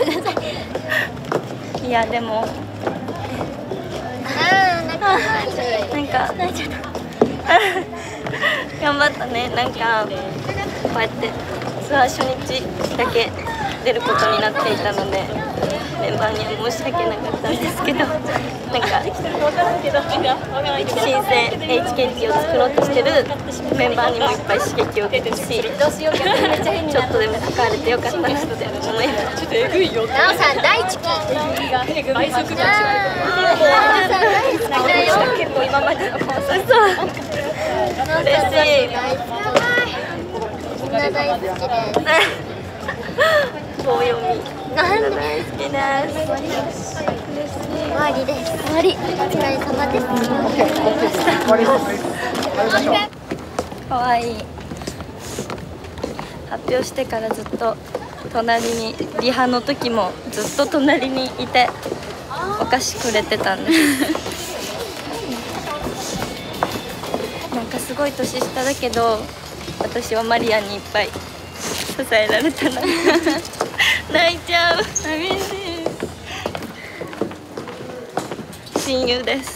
そう。いやでもなんか泣いちゃった頑張ったね。なんかこうやってツアー初日だけ出ることになっていたのでメンバーには申し訳なかったんですけど、なんか新鮮 HKT を作ろうとしてるメンバーにもいっぱい刺激を受けたし、ちょっとでも関われてよかったなって思います。ちょっとえぐいよ。 なおさん大好き。 倍速だし。結構今までのコンサート嬉しい。 みんな大好きです。 棒読み。 なんで大好きです。 終わりです。終わり。お疲れ様です。 かわいい。発表してからずっと隣に、リハの時もずっと隣にいてお菓子くれてたんですなんかすごい年下だけど私はマリアにいっぱい支えられたな泣いちゃう。寂しい。親友です。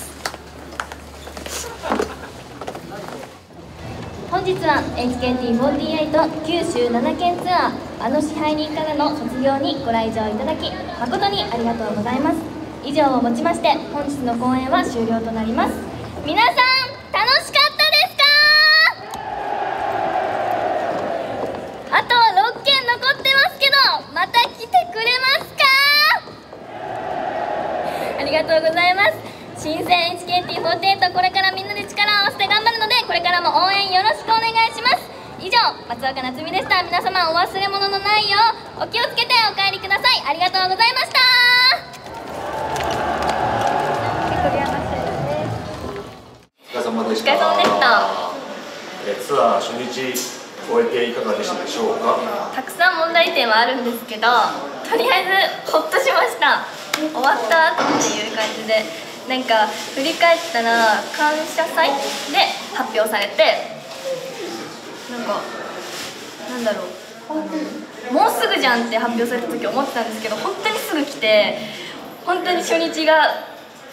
本日は HKT48 九州7県ツアーあの支配人からの卒業にご来場いただき誠にありがとうございます。以上をもちまして本日の公演は終了となります。皆さん楽しかったですか？あと6件残ってますけどまた来てくれますか？ありがとうございます。新鮮 HKT48 これからみんなで力を合わせて頑張るのでこれからも応援よろしくお願いします。以上松岡夏美でした。皆様お忘れ物のないようお気をつけてお帰りください。ありがとうございました。 お疲れ様でした。 お疲れ様でした。 ツアー初日終えていかがでしたでしょうか？ たくさん問題点はあるんですけどとりあえずホッとしました。終わったっていう感じでなんか振り返ったら感謝祭で発表されてなんかなんだろうもうすぐじゃんって発表された時思ってたんですけど本当にすぐ来て本当に初日が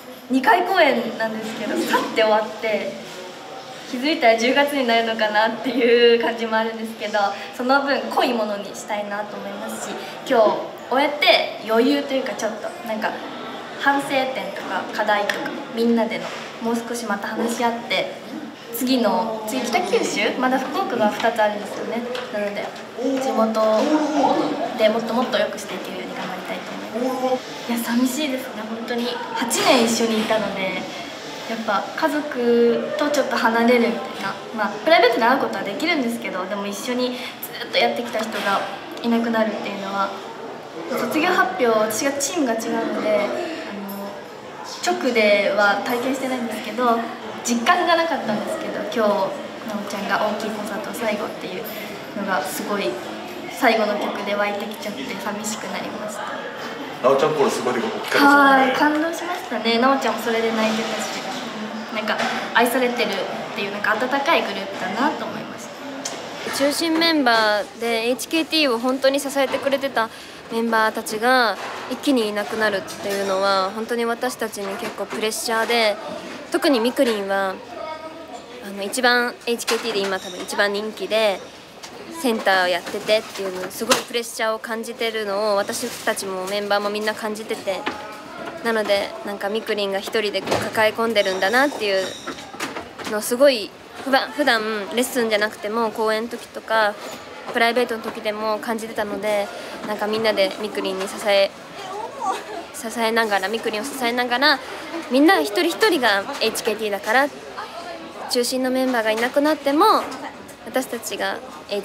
2回公演なんですけどさって終わって気づいたら10月になるのかなっていう感じもあるんですけどその分濃いものにしたいなと思いますし今日終えて余裕というかちょっとなんか反省点とか課題とかみんなでのもう少しまた話し合って次北九州まだ福岡が2つあるんですよね。なので地元でもっともっと良くしていけるように頑張りたいと思います。いや寂しいですね。本当に8年一緒にいたのでやっぱ家族とちょっと離れるみたいなプライベートで会うことはできるんですけどでも一緒にずっとやってきた人がいなくなるっていうのは卒業発表私がチームが違うので直では体験してないんですけど実感がなかったんですけど今日なおちゃんが大きいコンサート最後っていうのがすごい最後の曲で湧いてきちゃって寂しくなりました。 なおちゃんこれすごい大きかったですね。 はい感動しましたね。なおちゃんもそれで泣いてたしなんか愛されてるっていうなんか温かいグループだなと思いました。 中心メンバーで HKT を本当に支えてくれてたメンバーたちが一気にいなくなるっていうのは本当に私たちに結構プレッシャーで特にみくりんは一番 HKT で今多分一番人気でセンターをやっててっていうのすごいプレッシャーを感じてるのを私たちもメンバーもみんな感じててなのでなんかみくりんが一人でこう抱え込んでるんだなっていうのすごい普段レッスンじゃなくても公演の時とかプライベートの時でも感じてたのでなんかみんなでみくりんに支えながらみくりんを支えながらみんな一人一人が HKT だから中心のメンバーがいなくなっても私たちが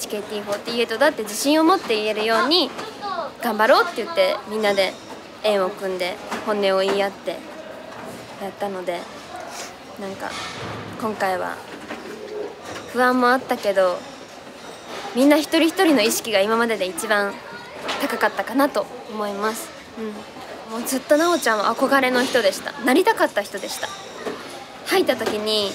HKT48 だって自信を持って言えるように頑張ろうって言ってみんなで縁を組んで本音を言い合ってやったのでなんか今回は不安もあったけどみんな一人一人の意識が今までで一番高かったかなと思います、もうずっとなおちゃんは憧れの人でした。なりたかった人でした。入った時に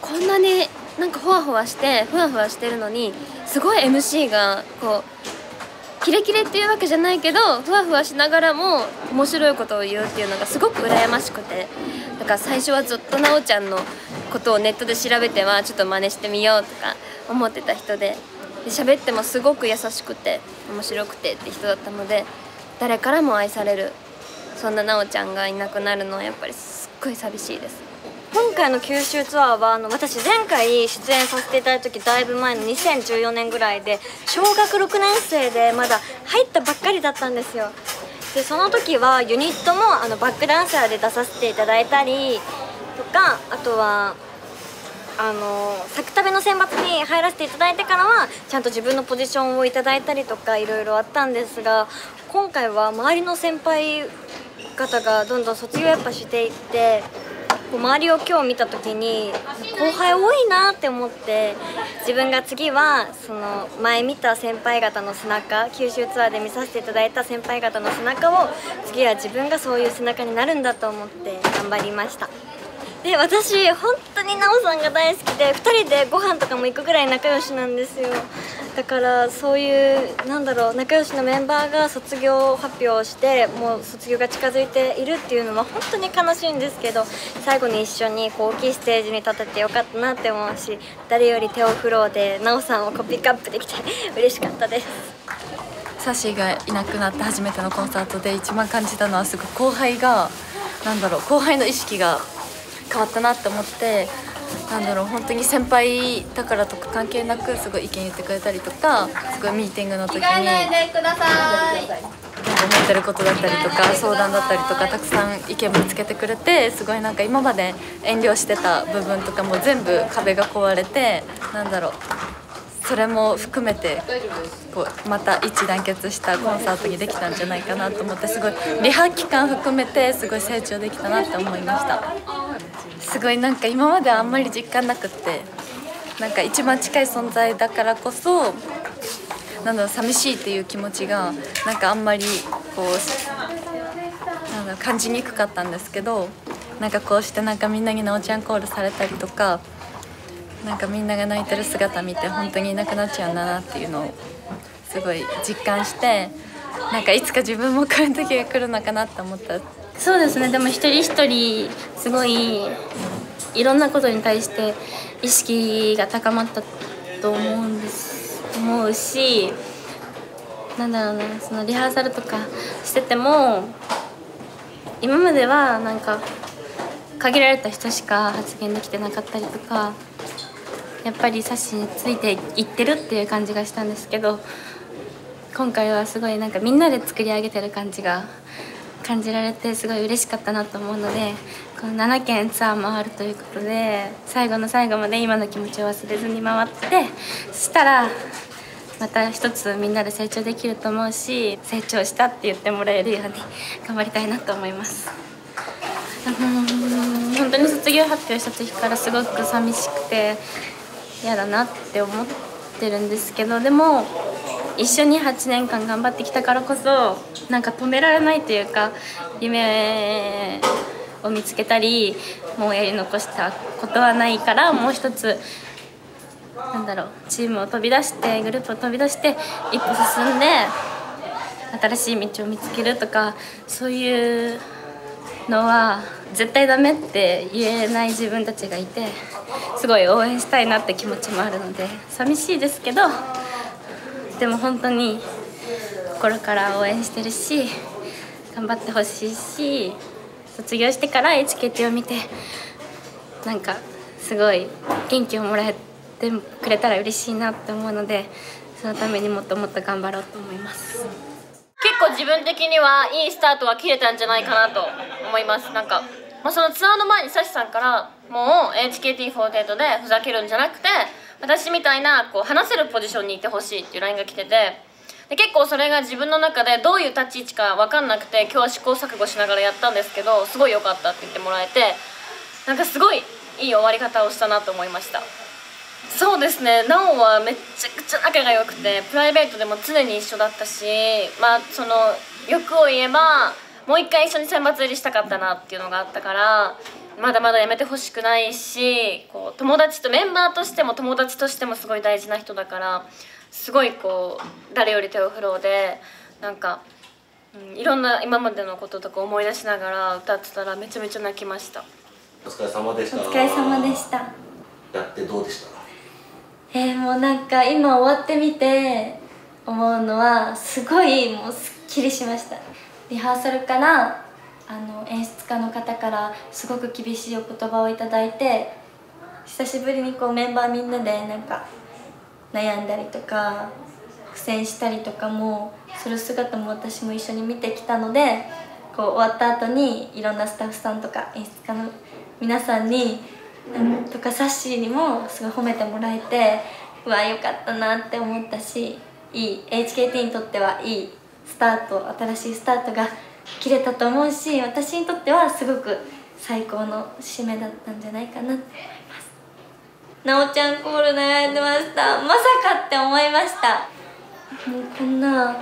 こんなになんかふわふわしてるのにすごい MC がこうキレキレっていうわけじゃないけどふわふわしながらも面白いことを言うっていうのがすごく羨ましくて、だから最初はずっとなおちゃんのことをネットで調べてはちょっと真似してみようとか思ってた人で、喋ってもすごく優しくて面白くてって人だったので、誰からも愛されるそんななおちゃんがいなくなるのはやっぱりすっごい寂しいです。 今回の九州ツアーは私前回出演させていただいた時だいぶ前の2014年ぐらいで小学6年生でまだ入ったばっかりだったんですよ。でその時はユニットもバックダンサーで出させていただいたりとか、あとはサクタベの選抜に入らせていただいてからはちゃんと自分のポジションをいただいたりとかいろいろあったんですが、今回は周りの先輩方がどんどん卒業やっぱしていって、周りを今日見た時に後輩多いなって思って、自分が次はその前見た先輩方の背中、九州ツアーで見させていただいた先輩方の背中を次は自分がそういう背中になるんだと思って頑張りました。で私本当になおさんが大好きで2人でご飯とかも行くぐらい仲良しなんですよ。だからそういう仲良しのメンバーが卒業発表をしてもう卒業が近づいているっていうのは本当に悲しいんですけど、最後に一緒に大きいステージに立ててよかったなって思うし、誰より手を振ろうでなおさんをピックアップできて嬉しかったです。 サシがいなくなって初めてのコンサートで一番感じたのはすごい後輩が後輩の意識が変わったなって思って、本当に先輩だからとか関係なくすごい意見言ってくれたりとか、すごいミーティングの時に思ってることだったりとか相談だったりとかたくさん意見ぶつけてくれて、すごい今まで遠慮してた部分とかも全部壁が壊れて、それも含めてまた一致団結したコンサートにできたんじゃないかなと思って、すごいリハ期間含めてすごい成長できたなって思いました。すごい今まであんまり実感なくって、一番近い存在だからこそ寂しいっていう気持ちがあんまり感じにくかったんですけど、こうしてみんなになおちゃんコールされたりとか、みんなが泣いてる姿見て本当にいなくなっちゃうんだなっていうのをすごい実感して、いつか自分もこういう時が来るのかなって思った。 そうですね、でも一人一人すごいいろんなことに対して意識が高まったと思うし、そのリハーサルとかしてても今までは限られた人しか発言できてなかったりとか、やっぱりサッシについていってるっていう感じがしたんですけど、今回はすごいみんなで作り上げてる感じが感じられてすごい嬉しかったなと思うので、この7県ツアー回るということで最後の最後まで今の気持ちを忘れずに回って、そしたらまた一つみんなで成長できると思うし、成長したって言ってもらえるように頑張りたいなと思います。本当に卒業発表した時からすごく寂しくて嫌だなって思ってるんですけど、でも一緒に8年間頑張ってきたからこそ止められないというか、夢を見つけたりもうやり残したことはないから、もう一つチームを飛び出してグループを飛び出して一歩進んで新しい道を見つけるとか、そういうのは絶対ダメって言えない自分たちがいて、すごい応援したいなって気持ちもあるので寂しいですけど、でも本当に心から応援してるし頑張ってほしいし、卒業してから HKT を見てすごい元気をもらえてくれたら嬉しいなって思うので、そのためにもっともっと頑張ろうと思います。 結構自分的にはいいスタートは切れたんじゃないかなと思います。そのツアーの前にサシさんからもう HKT48 でふざけるんじゃなくて私みたいな話せるポジションにいてほしいっていう LINE が来てて、で結構それが自分の中でどういう立ち位置か分かんなくて今日は試行錯誤しながらやったんですけど、すごい良かったって言ってもらえてすごいいい終わり方をしたなと思いました。そうですね、なおはめちゃくちゃ仲が良くてプライベートでも常に一緒だったし、その欲を言えばもう一回一緒に選抜入りしたかったなっていうのがあったから、まだまだやめてほしくないし、こう友達とメンバーとしても友達としてもすごい大事な人だから、すごいこう誰より手を振ろうで、なんか、いろんな今までのこととか思い出しながら歌ってたらめちゃめちゃ泣きました。 お疲れ様でした。 お疲れ様でした。 やってどうでしたか？ もうなんか今終わってみて思うのは、すごいもうすっきりしました。リハーサルから演出家の方からすごく厳しいお言葉をいただいて、久しぶりにこうメンバーみんなでなんか悩んだりとか苦戦したりとかもする姿も私も一緒に見てきたので、こう終わった後にいろんなスタッフさんとか演出家の皆さんにとかサッシーにもすごい褒めてもらえて、うわ良かったなって思ったし、いい HKT にとってはいいスタート、新しいスタートが切れたと思うし、私にとってはすごく最高の締めだったんじゃないかなって思います。なおちゃんコール悩んでました。まさかって思いました。もうこんな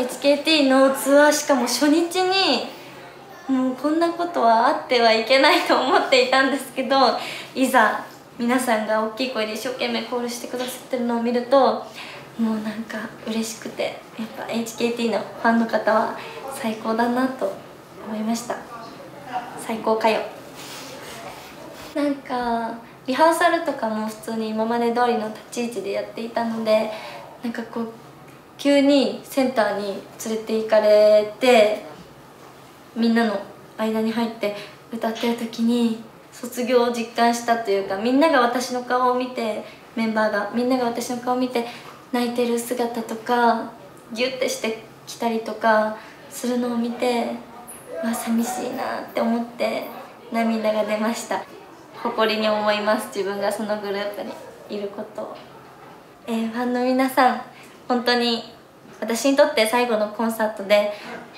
HKT のツアー、しかも初日にもうこんなことはあってはいけないと思っていたんですけど、いざ皆さんが大きい声で一生懸命コールしてくださってるのを見ると、もうなんか嬉しくて、やっぱ HKT のファンの方は最高だなと思いました。最高かよ。なんかリハーサルとかも普通に今まで通りの立ち位置でやっていたので、なんかこう急にセンターに連れて行かれてみんなの間に入って歌ってる時に卒業を実感したというか、みんなが私の顔を見て、メンバーがみんなが私の顔を見て泣いてる姿とかギュッてしてきたりとかするのを見て、寂しいなって思って涙が出ました。誇りに思います、自分がそのグループにいることを。ファンの皆さん、本当に私にとって最後のコンサートで、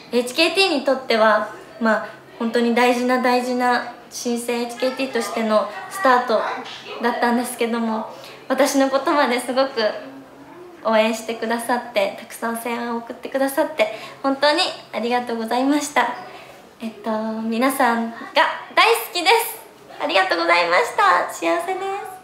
HKT にとっては本当に大事な新生 HKT としてのスタートだったんですけども、私のことまですごく応援してくださって、たくさん声援を送ってくださって本当にありがとうございました。皆さんが大好きです。ありがとうございました。幸せです。